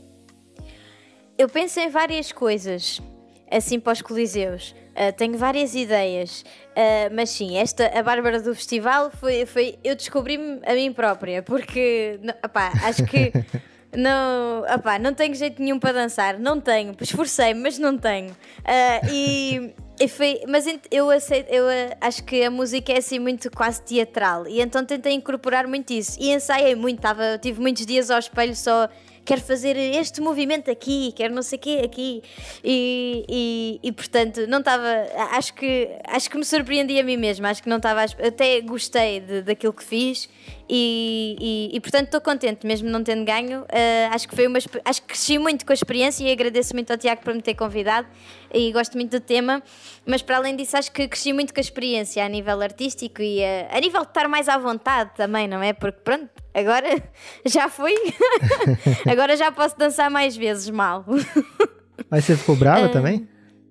Eu penso em várias coisas, assim, para os Coliseus. Uh, tenho várias ideias, uh, mas sim, esta, a Bárbara do festival foi, foi eu descobri-me a mim própria, porque não, opá, acho que não, opá, não tenho jeito nenhum para dançar, não tenho, esforcei-me, mas não tenho. Uh, e, e foi, mas eu, aceito, eu acho que a música é assim muito quase teatral, e então tentei incorporar muito isso, e ensaiei muito, tava, tive muitos dias ao espelho só. Quero fazer este movimento aqui, quero não sei o quê aqui, e, e, e portanto não estava, acho que, acho que me surpreendi a mim mesma, acho que não estava, até gostei de, daquilo que fiz e, e, e portanto estou contente, mesmo não tendo ganho, uh, acho que foi uma, acho que cresci muito com a experiência e agradeço muito ao Tiago por me ter convidado e gosto muito do tema, mas para além disso acho que cresci muito com a experiência a nível artístico e uh, a nível de estar mais à vontade também, não é? Porque pronto, agora já fui, agora já posso dançar mais vezes mal. Mas você ficou brava uh, também?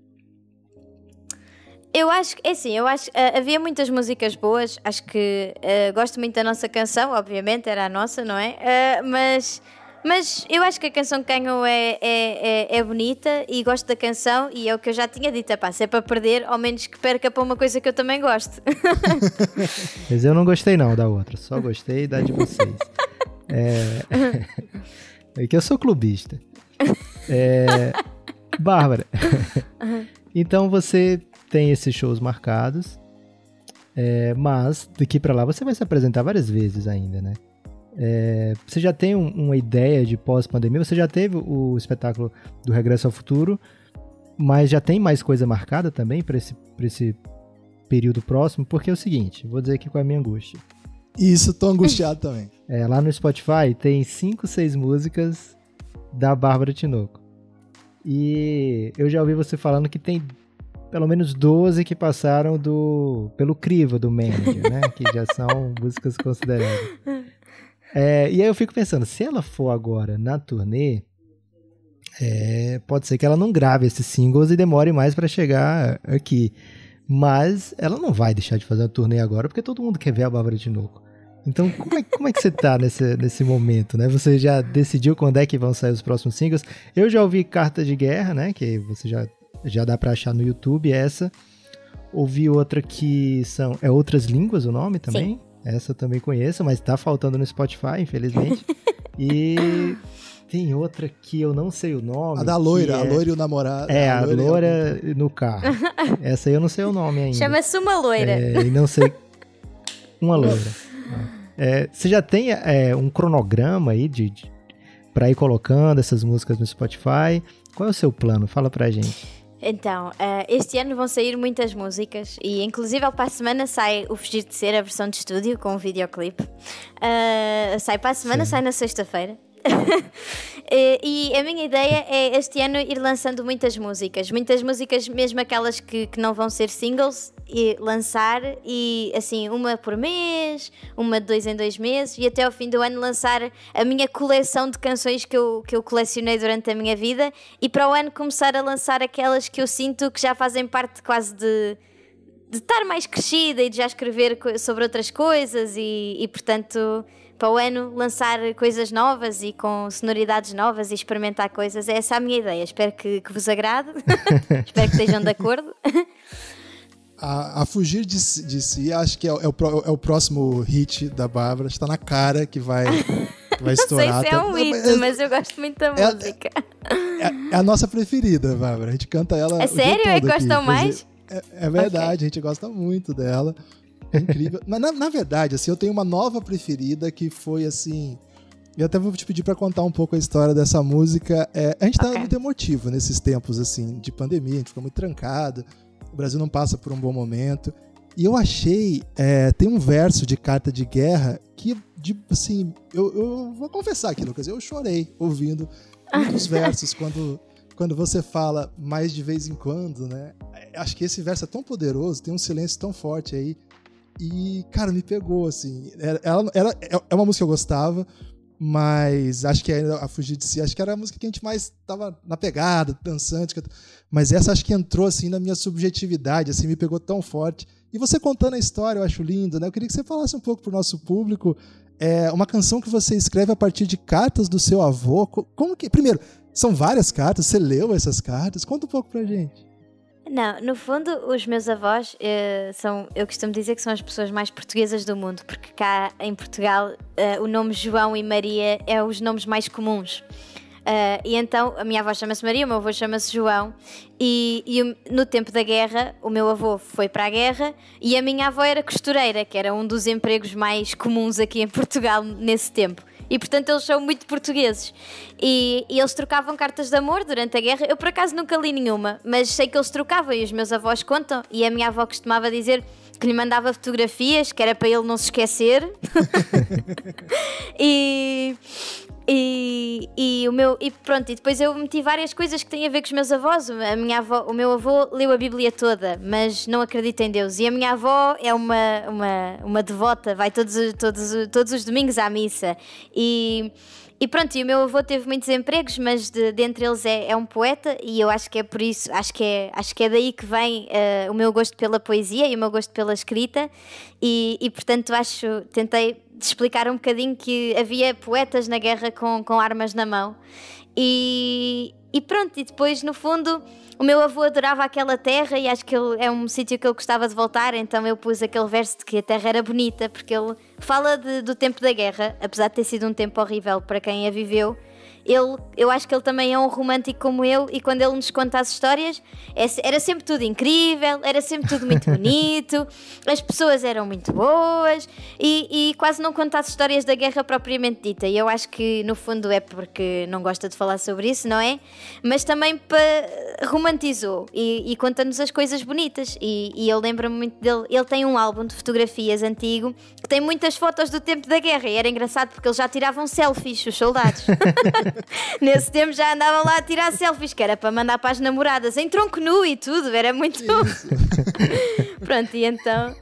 Eu acho que, é assim, eu acho uh, havia muitas músicas boas, acho que uh, gosto muito da nossa canção, obviamente, era a nossa, não é? Uh, mas, mas eu acho que a canção que ganhou é, é, é, é bonita e gosto da canção e é o que eu já tinha dito, pá, se é para perder, ao menos que perca para uma coisa que eu também gosto. Mas eu não gostei não da outra, só gostei da de vocês. É, é que eu sou clubista. É... Bárbara, então você tem esses shows marcados, é, mas daqui pra lá você vai se apresentar várias vezes ainda, né? É, você já tem um, uma ideia de pós-pandemia? Você já teve o espetáculo do Regresso ao Futuro, mas já tem mais coisa marcada também para esse, pra esse período próximo? Porque é o seguinte, vou dizer aqui com a minha angústia. Isso, tô angustiado também. É, lá no Spotify tem cinco, seis músicas da Bárbara Tinoco. E eu já ouvi você falando que tem pelo menos doze que passaram do, pelo crivo do manager, né? Que já são músicas consideradas. É, e aí eu fico pensando, se ela for agora na turnê, é, pode ser que ela não grave esses singles e demore mais pra chegar aqui. Mas ela não vai deixar de fazer a turnê agora, porque todo mundo quer ver a Bárbara Tinoco. Então, como é, como é que você tá nesse, nesse momento, né? Você já decidiu quando é que vão sair os próximos singles? Eu já ouvi Carta de Guerra, né? Que você já, já dá pra achar no YouTube, essa. Ouvi outra que são... É Outras Línguas o nome também? Sim. Essa eu também conheço, mas tá faltando no Spotify, infelizmente. E tem outra que eu não sei o nome. A da loira, é... a loira e o namorado. É, a, a loira, loira e... no carro. Essa aí eu não sei o nome ainda. Chama-se Uma Loira. É, e não sei... Uma loira. É, você já tem é, um cronograma aí de, de, pra ir colocando essas músicas no Spotify? Qual é o seu plano? Fala pra gente. Então, uh, este ano vão sair muitas músicas e inclusive para a semana sai o Fugir de Ser, a versão de estúdio com um videoclipe. Uh, sai para a semana, Sim. sai na sexta-feira. E a minha ideia é este ano ir lançando muitas músicas, muitas músicas, mesmo aquelas que, que não vão ser singles, e lançar, e assim, uma por mês, uma de dois em dois meses, e até ao fim do ano lançar a minha coleção de canções que eu, que eu colecionei durante a minha vida, e para o ano começar a lançar aquelas que eu sinto que já fazem parte quase de, de estar mais crescida e de já escrever sobre outras coisas, e, e portanto... para o ano lançar coisas novas e com sonoridades novas e experimentar coisas. É essa a minha ideia. Espero que, que vos agrade. Espero que estejam de acordo. A, a Fugir de, de Si, acho que é, é, o, é o próximo hit da Bárbara. Está na cara que vai, que vai estourar. Não sei se é um hit, é, mas eu gosto muito da é, música. É, é, é a nossa preferida, Bárbara. A gente canta ela. É sério? É que gostam mais? É, é verdade, okay. A gente gosta muito dela. É incrível. Mas na, na verdade, assim, eu tenho uma nova preferida que foi assim. Eu até vou te pedir pra contar um pouco a história dessa música. É, a gente tá okay. muito emotivo nesses tempos assim de pandemia, a gente fica muito trancado. O Brasil não passa por um bom momento. E eu achei, é, tem um verso de Carta de Guerra que, de, assim, eu, eu vou confessar aqui, Lucas, eu chorei ouvindo um dos versos quando, quando você fala mais de vez em quando, né? Acho que esse verso é tão poderoso, tem um silêncio tão forte aí. E, cara, me pegou, assim. Ela, ela, é uma música que eu gostava, mas acho que a Fugir de Si, acho que era a música que a gente mais tava na pegada, dançante. Mas essa acho que entrou, assim, na minha subjetividade, assim, me pegou tão forte. E você contando a história, eu acho lindo, né? Eu queria que você falasse um pouco pro nosso público. É uma canção que você escreve a partir de cartas do seu avô. Como que... Primeiro, são várias cartas, você leu essas cartas? Conta um pouco pra gente. Não, no fundo, os meus avós uh, são, eu costumo dizer que são as pessoas mais portuguesas do mundo, porque cá em Portugal uh, o nome João e Maria é os nomes mais comuns. Uh, e então a minha avó chama-se Maria, o meu avô chama-se João, e, e no tempo da guerra o meu avô foi para a guerra e a minha avó era costureira, que era um dos empregos mais comuns aqui em Portugal nesse tempo. E portanto eles são muito portugueses. E, e eles trocavam cartas de amor durante a guerra. Eu por acaso nunca li nenhuma, mas sei que eles trocavam e os meus avós contam. E a minha avó costumava dizer que lhe mandava fotografias, que era para ele não se esquecer. e... E, e, o meu, e pronto, e depois eu meti várias coisas que têm a ver com os meus avós. A minha avó, o meu avô leu a Bíblia toda, mas não acredita em Deus. E a minha avó é uma, uma, uma devota, vai todos, todos, todos os domingos à missa. E, e pronto, e o meu avô teve muitos empregos, mas de, dentre eles é, é um poeta. E eu acho que é por isso, acho que é, acho que é daí que vem uh, o meu gosto pela poesia e o meu gosto pela escrita. E, e portanto acho, tentei de explicar um bocadinho que havia poetas na guerra com, com armas na mão. E, e pronto, e depois no fundo o meu avô adorava aquela terra e acho que ele, é um sítio que ele gostava de voltar, então eu pus aquele verso de que a terra era bonita, porque ele fala de, do tempo da guerra, apesar de ter sido um tempo horrível para quem a viveu. Ele, eu acho que ele também é um romântico como eu, e quando ele nos conta as histórias é, era sempre tudo incrível, era sempre tudo muito bonito, as pessoas eram muito boas e, e quase não conta as histórias da guerra propriamente dita. E eu acho que no fundo é porque não gosta de falar sobre isso, não é? Mas também pa, romantizou e, e conta-nos as coisas bonitas. E, e eu lembro-me muito dele. Ele tem um álbum de fotografias antigo que tem muitas fotos do tempo da guerra, e era engraçado porque eles já tiravam selfies, os soldados. Nesse tempo já andavam lá a tirar selfies, que era para mandar para as namoradas em tronco nu e tudo, era muito pronto, e então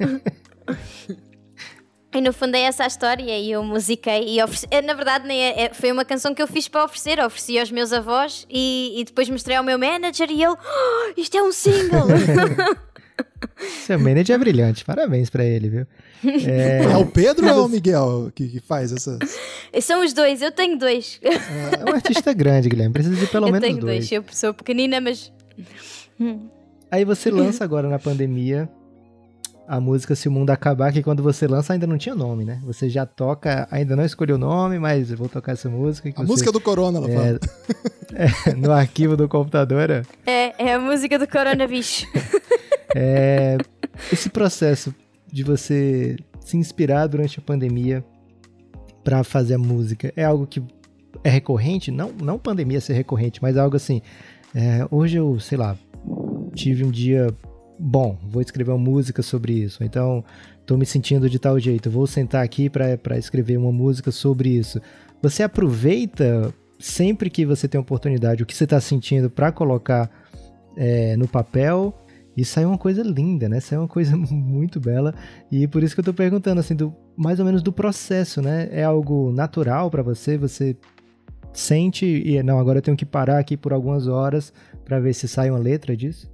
e no fundo é essa a história. E eu musiquei e ofereci, na verdade nem é, foi uma canção que eu fiz para oferecer, ofereci aos meus avós e, e depois mostrei ao meu manager e ele, oh, isto é um single. Seu manager é brilhante, parabéns pra ele, viu? É, é o Pedro ou é o Miguel que, que faz essas? São os dois, eu tenho dois. É um artista grande, Guilherme, precisa de pelo eu menos tenho dois. dois. Eu sou pequenina, mas... Aí você lança agora na pandemia a música Se o Mundo Acabar, que quando você lança ainda não tinha nome, né? Você já toca, ainda não escolheu o nome, mas eu vou tocar essa música. Que a você, música do Corona, ela é, fala. É, no arquivo do computador. É, é a música do Corona, bicho. É, esse processo de você se inspirar durante a pandemia pra fazer a música é algo que é recorrente? Não, não pandemia ser recorrente, mas algo assim, é, hoje eu, sei lá, tive um dia bom, vou escrever uma música sobre isso, então tô me sentindo de tal jeito, vou sentar aqui para escrever uma música sobre isso. Você aproveita sempre que você tem oportunidade o que você está sentindo para colocar é, no papel, e sai uma coisa linda, né? Sai uma coisa muito bela, e por isso que eu tô perguntando, assim, do, mais ou menos do processo, né? É algo natural para você? Você sente e, não, agora eu tenho que parar aqui por algumas horas para ver se sai uma letra disso?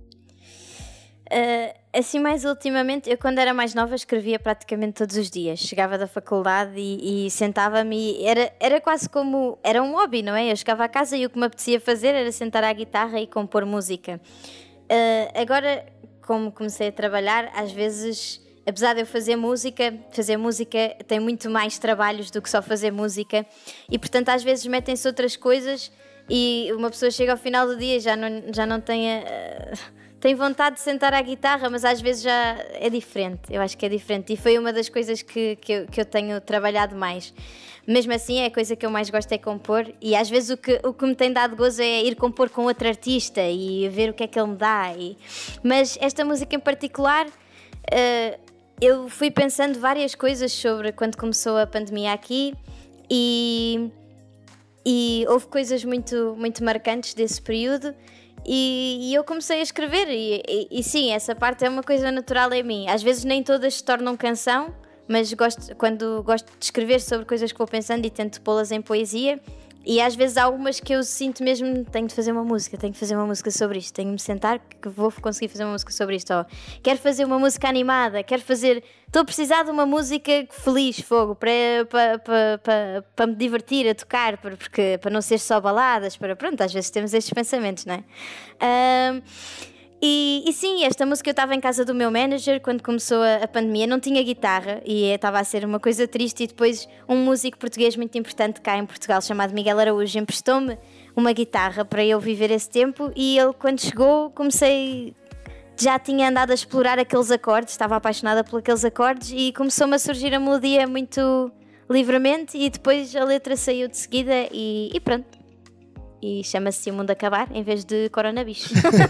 Uh, assim, mais ultimamente, eu quando era mais nova escrevia praticamente todos os dias. Chegava da faculdade e, e sentava-me, era, era quase como, era um hobby, não é? Eu chegava a casa e o que me apetecia fazer era sentar à guitarra e compor música. Uh, agora, como comecei a trabalhar, às vezes, apesar de eu fazer música, fazer música tem muito mais trabalhos do que só fazer música, e portanto às vezes metem-se outras coisas e uma pessoa chega ao final do dia e já não, já não tem a, tem vontade de sentar à guitarra, mas às vezes já é diferente, eu acho que é diferente, e foi uma das coisas que, que, eu, que eu tenho trabalhado mais. Mesmo assim, é a coisa que eu mais gosto é compor, e às vezes o que, o que me tem dado gozo é ir compor com outro artista e ver o que é que ele me dá. E... Mas esta música em particular, uh, eu fui pensando várias coisas sobre quando começou a pandemia aqui, e, e houve coisas muito, muito marcantes desse período, e, e eu comecei a escrever, e, e, e sim, essa parte é uma coisa natural em mim. Às vezes nem todas se tornam canção, mas gosto, quando gosto de escrever sobre coisas que vou pensando e tento pô-las em poesia, e às vezes há algumas que eu sinto mesmo, tenho de fazer uma música, tenho de fazer uma música sobre isto, tenho de me sentar que vou conseguir fazer uma música sobre isto, ou quero fazer uma música animada, quero fazer, estou a precisar de uma música feliz, fogo, para, para, para, para, para me divertir a tocar, para, porque, para não ser só baladas, para, pronto, às vezes temos estes pensamentos, não é? Um, E, e sim, esta música eu estava em casa do meu manager quando começou a, a pandemia, não tinha guitarra e estava a ser uma coisa triste, e depois um músico português muito importante cá em Portugal chamado Miguel Araújo emprestou-me uma guitarra para eu viver esse tempo, e ele quando chegou comecei, já tinha andado a explorar aqueles acordes, estava apaixonada por aqueles acordes e começou-me a surgir a melodia muito livremente, e depois a letra saiu de seguida e, e pronto. E chama-se O Mundo Acabar, em vez de Coronabicho.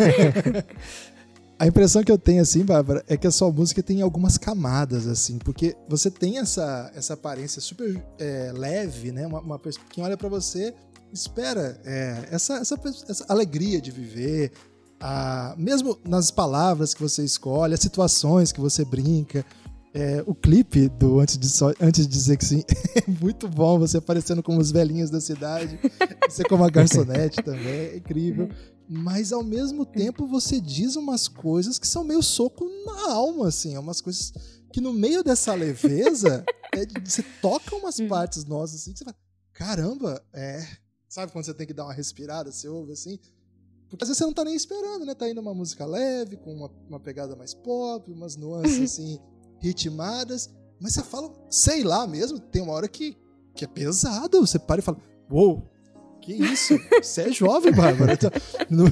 A impressão que eu tenho, assim, Bárbara, é que a sua música tem algumas camadas, assim, porque você tem essa, essa aparência super é, leve, né? Uma, uma pessoa que olha pra você, espera é, essa, essa, essa alegria de viver, a, mesmo nas palavras que você escolhe, as situações que você brinca. É, o clipe do Antes de, so, Antes de Dizer Que Sim é muito bom, você aparecendo como os velhinhos da cidade, você como a garçonete também, é incrível. Mas ao mesmo tempo você diz umas coisas que são meio soco na alma, assim, umas coisas que no meio dessa leveza é, você toca umas partes nossas assim, que você fala, caramba, é... sabe quando você tem que dar uma respirada, você ouve assim? Porque às vezes você não tá nem esperando, né? Tá indo uma música leve, com uma, uma pegada mais pop, umas nuances assim ritmadas, mas você fala, sei lá mesmo, tem uma hora que, que é pesado, você para e fala, uou, que isso? Você é jovem, Bárbara. Então, no,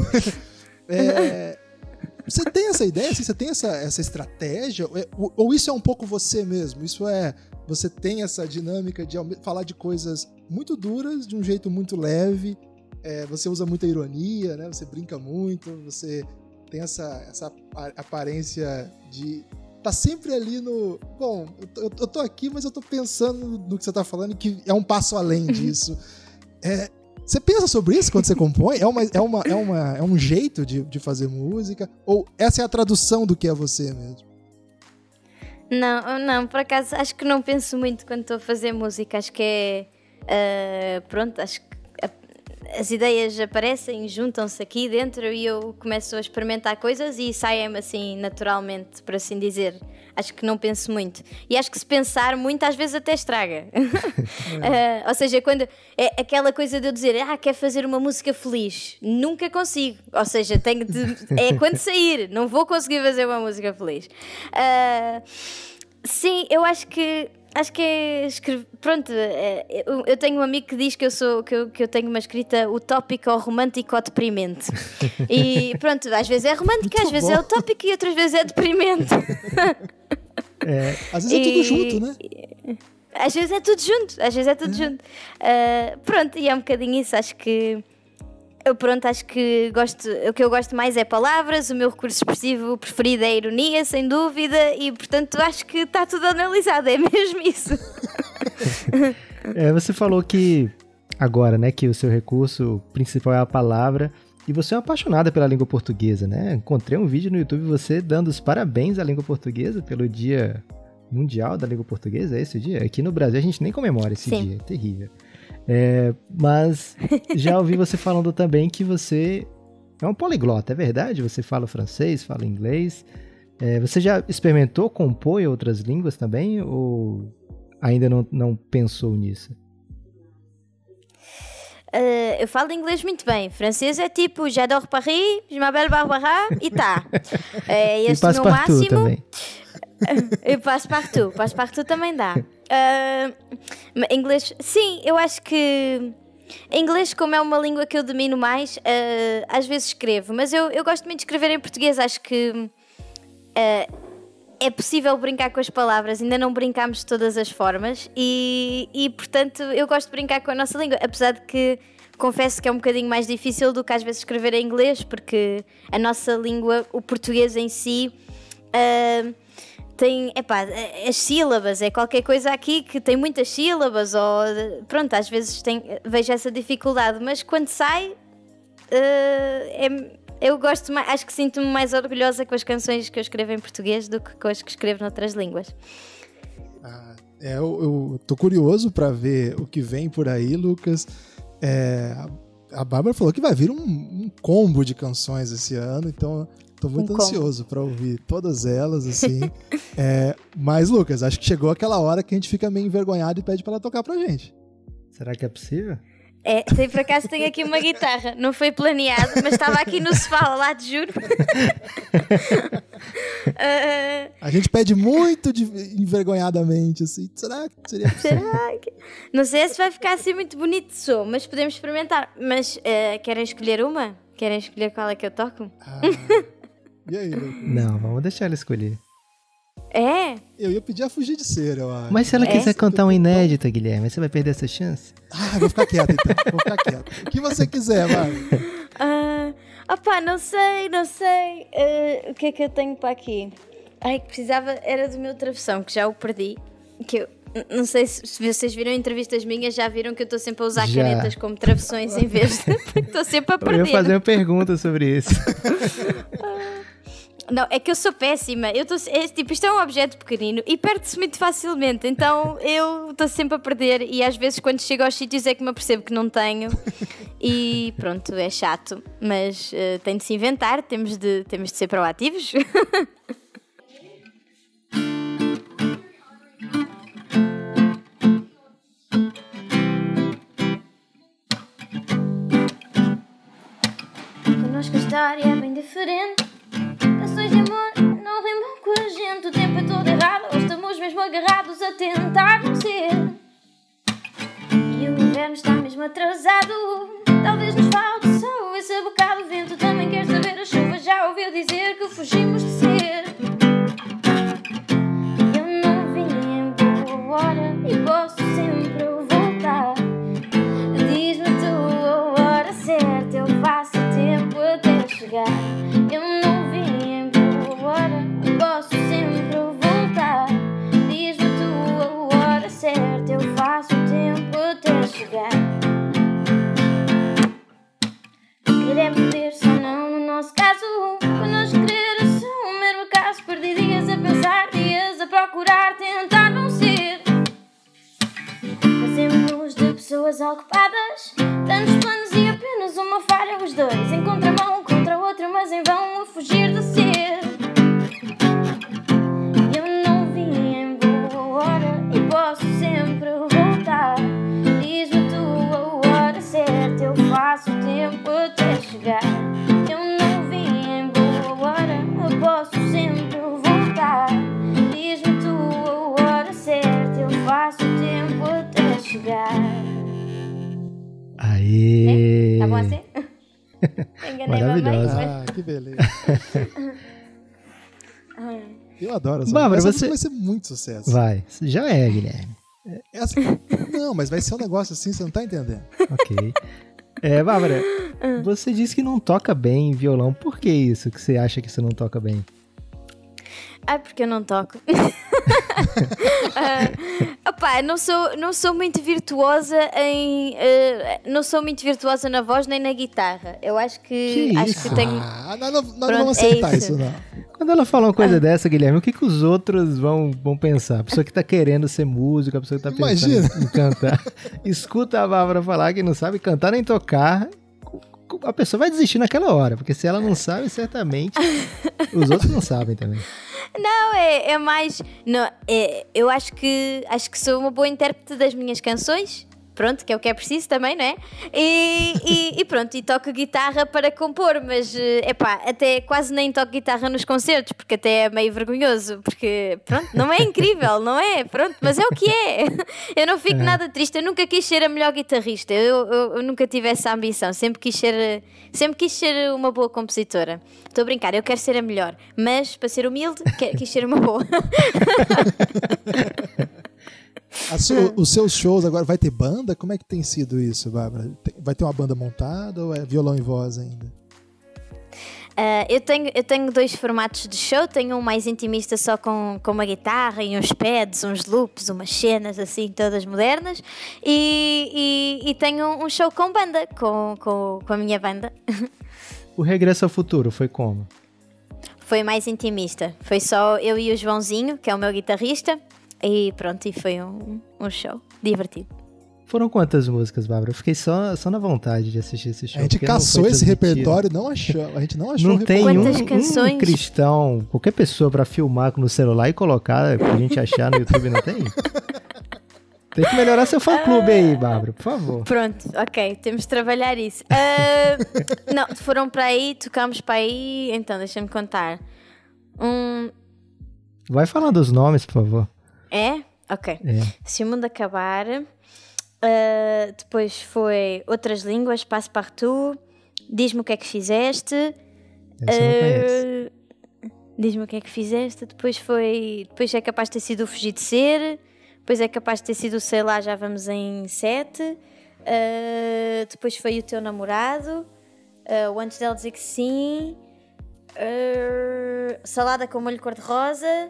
é, você tem essa ideia, assim, você tem essa, essa estratégia, ou, ou isso é um pouco você mesmo? Isso é, você tem essa dinâmica de falar de coisas muito duras, de um jeito muito leve, é, você usa muita ironia, né? Você brinca muito, você tem essa, essa aparência de tá sempre ali no... Bom, eu, eu tô aqui, mas eu tô pensando no que você tá falando, que é um passo além disso. É, você pensa sobre isso quando você compõe? É, uma, é, uma, é, uma, é um jeito de, de fazer música? Ou essa é a tradução do que é você mesmo? Não, não, por acaso, acho que não penso muito quando estou a fazer música. Acho que é... Uh, pronto, acho que as ideias aparecem, juntam-se aqui dentro e eu começo a experimentar coisas e saem-me assim naturalmente, por assim dizer. Acho que não penso muito. E acho que se pensar muito às vezes até estraga. uh, ou seja, quando é aquela coisa de eu dizer, ah, quero fazer uma música feliz, nunca consigo. Ou seja, tenho de, é quando sair, não vou conseguir fazer uma música feliz. Uh, sim, eu acho que Acho que é escrever. Pronto, é, eu, eu tenho um amigo que diz que eu, sou, que eu, que eu tenho uma escrita utópica ou romântica ou deprimente. E pronto, às vezes é romântica, às vezes é utópica e outras vezes é deprimente. É, às vezes é tudo e, junto, né? Às vezes é tudo junto, às vezes é tudo é. junto. Uh, pronto, e é um bocadinho isso. Acho que eu pronto, acho que gosto, o que eu gosto mais é palavras, o meu recurso expressivo preferido é a ironia, sem dúvida, e portanto acho que está tudo analisado, é mesmo isso. É, você falou que agora, né, que o seu recurso principal é a palavra, e você é uma apaixonada pela língua portuguesa, né? Encontrei um vídeo no YouTube você dando os parabéns à língua portuguesa pelo Dia Mundial da Língua Portuguesa, é esse o dia? Aqui no Brasil a gente nem comemora esse Sim. dia, é terrível. É, mas já ouvi você falando também que você é um poliglota, é verdade? Você fala francês, fala inglês. É, você já experimentou compor em outras línguas também ou ainda não, não pensou nisso? Uh, eu falo inglês muito bem. Francês é tipo, j'adore Paris, je m'appelle Barbara e tá. É e este o meu passe-partout máximo. também. Eu passo partout, passo partout também dá. Uh, inglês, sim, eu acho que inglês, como é uma língua que eu domino mais, uh, às vezes escrevo, mas eu, eu gosto muito de escrever em português. Acho que uh, é possível brincar com as palavras, ainda não brincámos de todas as formas e, e, portanto, eu gosto de brincar com a nossa língua, apesar de que confesso que é um bocadinho mais difícil do que às vezes escrever em inglês, porque a nossa língua, o português em si, uh, tem, epá, as sílabas, é qualquer coisa aqui que tem muitas sílabas, ou pronto, às vezes tem, vejo essa dificuldade, mas quando sai, uh, é, eu gosto mais, acho que sinto-me mais orgulhosa com as canções que eu escrevo em português do que com as que escrevo noutras línguas. Ah, é, eu, eu tô curioso para ver o que vem por aí, Lucas. É, a Bárbara falou que vai vir um, um combo de canções esse ano, então tô muito um ansioso para ouvir todas elas, assim. É, mas, Lucas, acho que chegou aquela hora que a gente fica meio envergonhado e pede para ela tocar pra gente. Será que é possível? É, tem, por acaso tenho aqui uma guitarra, não foi planeado, mas estava aqui no sofá ao lado, juro. uh, A gente pede muito de, envergonhadamente, assim. Será que seria possível? será que... Não sei se vai ficar assim muito bonito de som, mas podemos experimentar. Mas uh, querem escolher uma? Querem escolher qual é que eu toco? Ah, e aí, Lucas? Não, vamos deixar ela escolher. É? Eu ia pedir a Fugir de Cera, eu acho. Mas se ela É? quiser cantar uma inédita, Guilherme, você vai perder essa chance? Ah, vou ficar quieto então. Vou ficar quieto. O que você quiser, vai. Uh, opá, não sei, não sei. Uh, o que é que eu tenho para aqui? Ai, que precisava, era do meu travessão, que já o perdi. Que eu, n- não sei se, se vocês viram entrevistas minhas, já viram que eu estou sempre a usar Já. canetas como travessões em vez de. Porque estou sempre a Eu ia perder. fazer uma pergunta sobre isso. Não, é que eu sou péssima. Eu tô, é, tipo, isto é um objeto pequenino e perde-se muito facilmente. Então eu estou sempre a perder e às vezes quando chego aos sítios é que me apercebo que não tenho. E pronto, é chato. Mas uh, tem de se inventar, temos de, temos de ser proativos. Connosco a história é bem diferente. Canções de amor não rimam com a gente. O tempo é todo errado, ou estamos mesmo agarrados a tentar não ser. E o inverno está mesmo atrasado. Talvez nos falte só esse bocado. O vento também quer saber, a chuva já ouviu dizer que fugimos de ser. Eu não vim em boa hora e posso sempre voltar. Diz-me tu a hora certa, eu faço tempo até chegar. Eu não vim em boa hora, posso sempre voltar. Diz-me tu a hora certa, eu faço tempo até chegar. Querer é poder, só não no nosso caso. Connosco querer é só um mero acaso. Perdi dias a pensar, dias a procurar, tentar não ser. Fazemos de pessoas ocupadas, tantos planos e apenas uma falha. Os dois em contramão um contra o outro, mas em vão a fugir de ser. Eu não vim em boa hora e posso sempre voltar. Diz-me tu a hora certa, eu faço tempo até chegar. Eu não vim em boa hora, eu posso sempre voltar. Diz-me tu a hora certa, eu faço tempo até chegar. Aê! Tá bom assim? Enganei a mamãe. Maravilhosa. Ah, que beleza. Eu adoro essa Bárbara, essa você- música vai ser muito sucesso. Vai, já é, Guilherme. Essa... Não, mas vai ser um negócio assim, você não tá entendendo. Ok. É, Bárbara, você disse que não toca bem violão. Por que isso que você acha que você não toca bem? Ah, porque eu não toco. uh, opá, não sou, não sou muito virtuosa em. Uh, não sou muito virtuosa na voz nem na guitarra. Eu acho que. Que acho isso? que tenho. Ah, nós não, nós não Pronto, vamos é aceitar isso. isso, não. Quando ela fala uma coisa dessa, Guilherme, o que, que os outros vão, vão pensar? A pessoa que tá querendo ser música, a pessoa que tá pensando Imagina. em cantar, escuta a Bárbara falar que não sabe cantar nem tocar, a pessoa vai desistir naquela hora, porque se ela não sabe, certamente os outros não sabem também. Não, é, é mais. Não, é, eu acho que acho que sou uma boa intérprete das minhas canções. Pronto, que é o que é preciso também, não é? E, e, e pronto, e toco guitarra para compor, mas epá, até quase nem toco guitarra nos concertos, porque até é meio vergonhoso, porque pronto, não é incrível, não é? Pronto, mas é o que é. Eu não fico É. nada triste, eu nunca quis ser a melhor guitarrista, eu, eu, eu nunca tive essa ambição, sempre quis ser, sempre quis ser uma boa compositora. Estou a brincar, eu quero ser a melhor, mas para ser humilde, quero, quis ser uma boa. A su- os seus shows agora vai ter banda? Como é que tem sido isso, Bárbara? Tem- Vai ter uma banda montada ou é violão e voz ainda? Uh, eu, tenho, eu tenho dois formatos de show. Tenho um mais intimista só com, com uma guitarra e uns pads, uns loops, umas cenas assim todas modernas, e, e, e tenho um show com banda, com, com, com a minha banda. O Regresso ao Futuro foi como? Foi mais intimista, foi só eu e o Joãozinho, que é o meu guitarrista, e pronto, e foi um, um show divertido. Foram quantas músicas, Bárbara? Eu fiquei só, só na vontade de assistir esse show. A gente porque não caçou foi esse transmitido. repertório, não achou. A gente não achou Não o tem repertório. Quantas um, canções? um cristão, qualquer pessoa pra filmar no celular e colocar pra gente achar no YouTube, não tem? Tem que melhorar seu fã-clube aí, Bárbara, por favor. Pronto, ok, temos de trabalhar isso. Uh, não, foram para aí, tocámos para aí, então deixa-me contar. Um, Vai falar dos nomes, por favor. é? Ok. É. Se o mundo acabar, uh, depois foi Outras Línguas, Passepartout, Diz-me o que é que fizeste. Essa eu não conheço. uh, Diz-me o que é que fizeste. Depois foi. Depois é capaz de ter sido o Fugir de Ser. Depois é capaz de ter sido o Sei Lá, já vamos em sete. Uh, depois foi O Teu Namorado. Uh, o Antes dela dizer que sim. Uh, Salada com molho cor-de-rosa.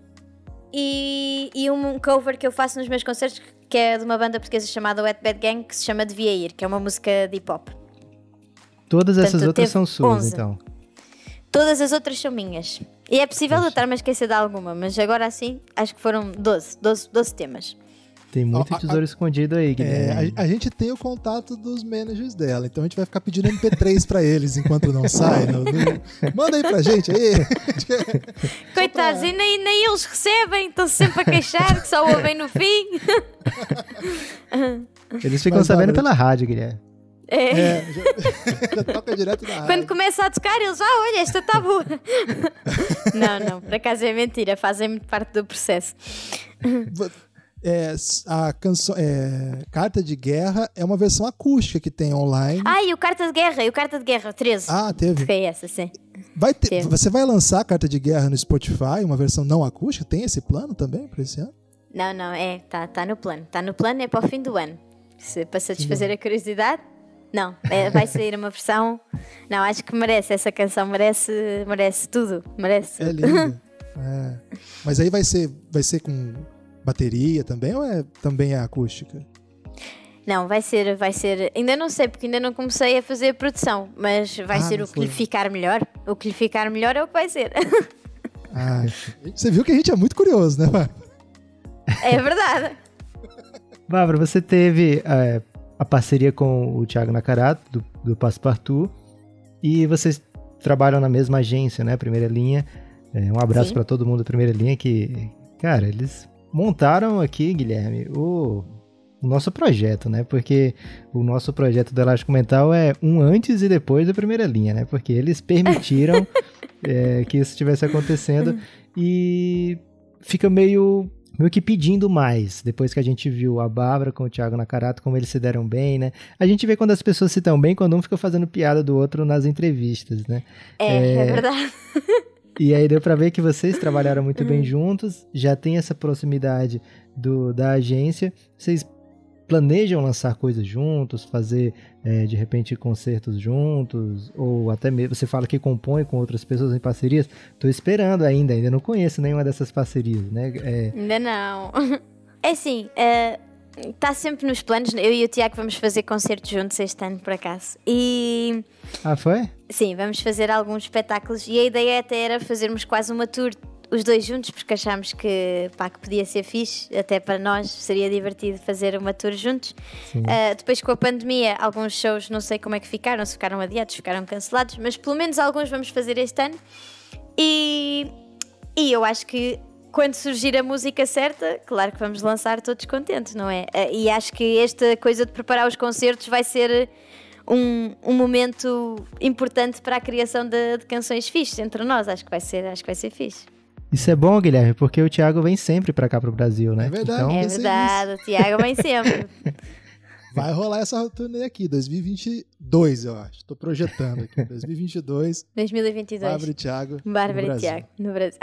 E, e um cover que eu faço nos meus concertos, que é de uma banda portuguesa chamada Wet Bad Gang, que se chama Devia Ir, que é uma música de hip hop. Todas essas Portanto, outras teve são suas, onze. então. Todas as outras são minhas. E é possível eu estar-me a esquecer de alguma, mas agora assim acho que foram doze, doze, doze temas. Tem muito Ó, a- tesouro escondido aí, É, Guilherme. a, a gente tem o contato dos managers dela, então a gente vai ficar pedindo M P três pra eles enquanto não sai. no- no- Manda aí pra gente aí. Coitados, e nem, nem eles recebem, estão sempre a queixar que só ouvem no fim. Eles ficam Mas, sabendo né? Bárbara, pela rádio, Guilherme. É. É, já, já toca direto na Quando rádio. começa a tocar, eles, ah, olha, esta está boa. Não, não, por acaso é mentira, fazem muito parte do processo. É, a canção é, Carta de Guerra é uma versão acústica que tem online. Ah, e o Carta de Guerra, e o Carta de Guerra, treze. Ah, teve. Foi essa, sim. Vai ter, teve. você vai lançar a Carta de Guerra no Spotify, uma versão não acústica? Tem esse plano também para esse ano? Não, não, é, tá, tá no plano. Tá no plano, é para o fim do ano. Se, para satisfazer a curiosidade, não, é, vai sair uma versão. Não, acho que merece, essa canção merece, merece tudo, merece. É lindo. É. Mas aí vai ser, vai ser com bateria também ou é também é acústica? Não, vai ser, vai ser, ainda não sei, porque ainda não comecei a fazer a produção, mas vai Ah, ser não o que foi. lhe ficar melhor. O que lhe ficar melhor é o que vai ser. Ah, você viu que a gente é muito curioso, né, Mar? É verdade. Bárbara, você teve é, a parceria com o Thiago Nakarato, do, do Passepartout, e vocês trabalham na mesma agência, né, Primeira Linha. É, um abraço Sim. para todo mundo da Primeira Linha que, cara, eles montaram aqui, Guilherme, o, o nosso projeto, né, porque o nosso projeto do Elástico Mental é um antes e depois da Primeira Linha, né, porque eles permitiram é, que isso estivesse acontecendo e fica meio... meio que pedindo mais, depois que a gente viu a Bárbara com o Thiago Nakarato, como eles se deram bem, né? A gente vê quando as pessoas se dão bem, quando um fica fazendo piada do outro nas entrevistas, né? É, é, É. verdade. E aí deu pra ver que vocês trabalharam muito bem juntos, já tem essa proximidade do, da agência, vocês planejam lançar coisas juntos, fazer, é, de repente, concertos juntos, ou até mesmo, você fala que compõe com outras pessoas em parcerias, tô esperando ainda, ainda não conheço nenhuma dessas parcerias, né? É... Ainda não. É assim, está uh, sempre nos planos, eu e o Tiago vamos fazer concertos juntos este ano, por acaso, e... Ah, foi? Sim, vamos fazer alguns espetáculos, e a ideia até era fazermos quase uma tour os dois juntos, porque achámos que, pá, que podia ser fixe, até para nós seria divertido fazer uma tour juntos. Uh, depois com a pandemia, alguns shows não sei como é que ficaram, se ficaram adiados, ficaram cancelados, mas pelo menos alguns vamos fazer este ano. E, e eu acho que quando surgir a música certa, claro que vamos lançar todos contentes, não é? Uh, e acho que esta coisa de preparar os concertos vai ser um, um momento importante para a criação de, de canções fixes entre nós. Acho que vai ser, acho que vai ser fixe. Isso é bom, Guilherme, porque o Thiago vem sempre pra cá pro Brasil, né? É verdade. Então... É verdade, o Thiago vem sempre. Vai rolar essa turnê aqui, dois mil e vinte e dois, eu acho. Tô projetando aqui, dois mil e vinte e dois. dois mil e vinte e dois. Bárbara e Thiago Bárbara e Thiago, no Brasil.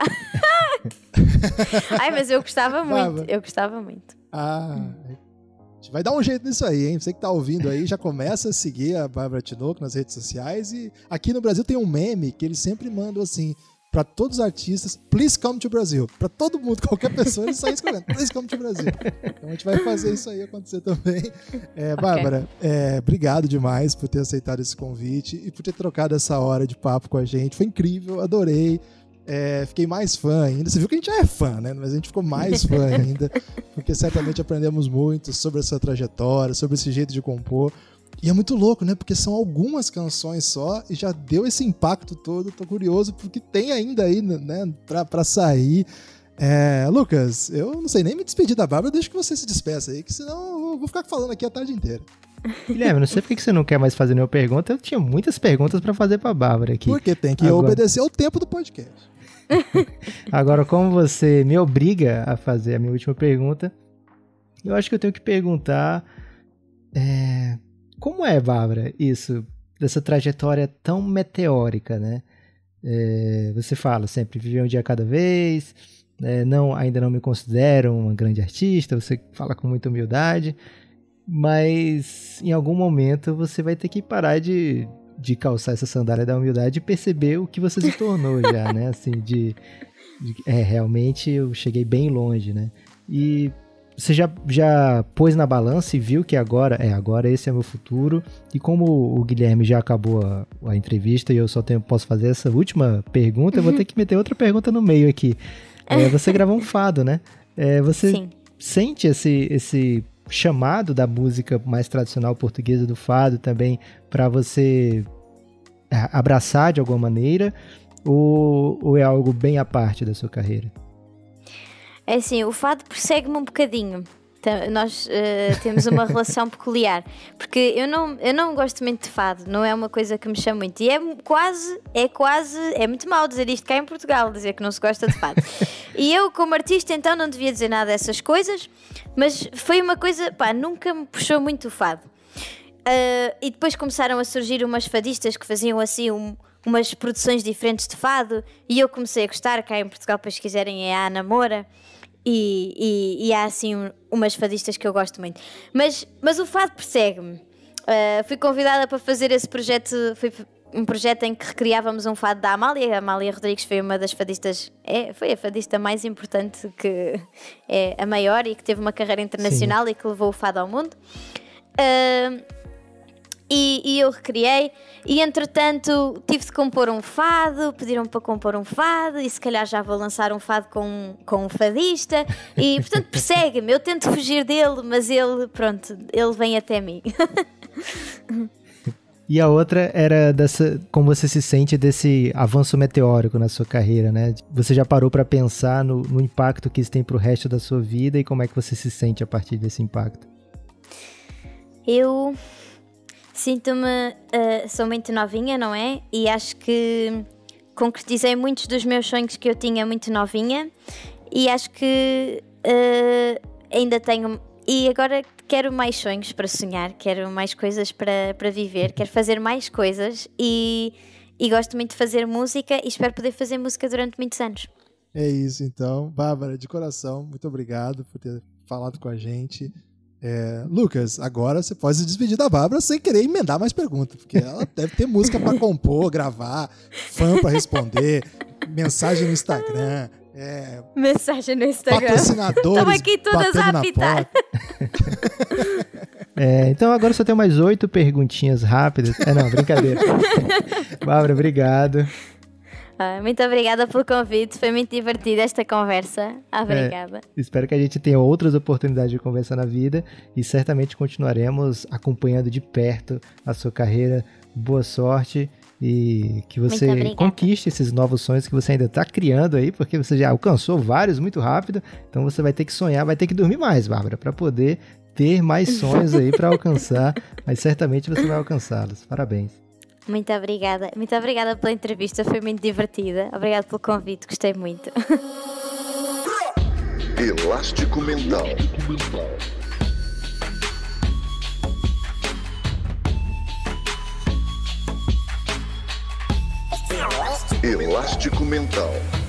Ai, mas eu gostava muito, Bárbara. eu gostava muito. Ah, a gente vai dar um jeito nisso aí, hein? Você que tá ouvindo aí, já começa a seguir a Bárbara Tinoco nas redes sociais. E aqui no Brasil tem um meme que eles sempre mandam assim... Pra todos os artistas, please come to Brasil. Pra todo mundo, qualquer pessoa, eles saem escrevendo, please come to Brasil. Então a gente vai fazer isso aí acontecer também. É, Bárbara, okay. é, obrigado demais por ter aceitado esse convite e por ter trocado essa hora de papo com a gente. Foi incrível, adorei. É, fiquei mais fã ainda. Você viu que a gente já é fã, né? Mas a gente ficou mais fã ainda, porque certamente aprendemos muito sobre a sua trajetória, sobre esse jeito de compor. E é muito louco, né? Porque são algumas canções só e já deu esse impacto todo. Tô curioso porque tem ainda aí, né? Pra, pra sair. É, Lucas, eu não sei nem me despedir da Bárbara, deixa que você se despeça aí, que senão eu vou ficar falando aqui a tarde inteira. Guilherme, não sei por que você não quer mais fazer nenhuma pergunta. Eu tinha muitas perguntas pra fazer pra Bárbara aqui. Porque tem que Agora... obedecer ao tempo do podcast. Agora, como você me obriga a fazer a minha última pergunta, eu acho que eu tenho que perguntar... É... Como é, Bárbara, isso, dessa trajetória tão meteórica, né? É, você fala sempre, viver um dia a cada vez, é, não, ainda não me considero uma grande artista, você fala com muita humildade, mas em algum momento você vai ter que parar de, de calçar essa sandália da humildade e perceber o que você se tornou já, né? Assim, de, de é, realmente eu cheguei bem longe, né? E... Você já, já pôs na balança e viu que agora, é, agora esse é meu futuro. E como o Guilherme já acabou a, a entrevista e eu só tenho, posso fazer essa última pergunta, eu vou ter que meter outra pergunta no meio aqui. É, você gravou um fado, né? É, você Sim. sente esse, esse chamado da música mais tradicional portuguesa do fado também para você abraçar de alguma maneira? Ou, ou é algo bem à parte da sua carreira? É assim, o fado persegue-me um bocadinho. Então, nós uh, temos uma relação peculiar. Porque eu não, eu não gosto muito de fado, não é uma coisa que me chama muito. E é quase, é quase, é muito mau dizer isto cá em Portugal, dizer que não se gosta de fado. E eu, como artista, então não devia dizer nada dessas coisas, mas foi uma coisa, pá, nunca me puxou muito o fado. Uh, e depois começaram a surgir umas fadistas que faziam assim um, umas produções diferentes de fado, e eu comecei a gostar. Cá em Portugal, para se quiserem, é a Ana Moura. E, e, e há assim um, umas fadistas que eu gosto muito. Mas, mas o fado persegue-me. Uh, fui convidada para fazer esse projeto. Foi um projeto em que recriávamos um fado da Amália. A Amália Rodrigues foi uma das fadistas. É, foi a fadista mais importante, que é a maior e que teve uma carreira internacional. Sim. E que levou o fado ao mundo. Uh, E, e eu recriei, e entretanto tive de compor um fado, pediram para compor um fado, e se calhar já vou lançar um fado com, com um fadista, e portanto persegue-me, eu tento fugir dele, mas ele, pronto, ele vem até mim. E a outra era dessa, como você se sente desse avanço meteórico na sua carreira, né? Você já parou para pensar no, no impacto que isso tem pro resto da sua vida, e como é que você se sente a partir desse impacto? Eu... Sinto-me, uh, sou muito novinha, não é? E acho que concretizei muitos dos meus sonhos que eu tinha muito novinha, e acho que uh, ainda tenho, e agora quero mais sonhos para sonhar, quero mais coisas para, para viver, quero fazer mais coisas, e, e gosto muito de fazer música e espero poder fazer música durante muitos anos. É isso então, Bárbara, de coração, muito obrigado por ter falado com a gente. É, Lucas, agora você pode se despedir da Bárbara sem querer emendar mais perguntas, porque ela deve ter música pra compor, gravar, fã pra responder, mensagem no Instagram, é, Mensagem no Instagram. patrocinadores Estamos aqui todas batendo a na apitar. É, então agora só tem mais oito perguntinhas rápidas. É, não, brincadeira. Bárbara, obrigado. Ah, muito obrigada pelo convite, foi muito divertida esta conversa. Obrigada. É, espero que a gente tenha outras oportunidades de conversar na vida e certamente continuaremos acompanhando de perto a sua carreira. Boa sorte e que você conquiste esses novos sonhos que você ainda está criando aí, porque você já alcançou vários muito rápido, então você vai ter que sonhar, vai ter que dormir mais, Bárbara, para poder ter mais sonhos aí para alcançar, mas certamente você vai alcançá-los. Parabéns. Muito obrigada. Muito obrigada pela entrevista, foi muito divertida. Obrigada pelo convite, gostei muito. Elástico Mental. Elástico Mental.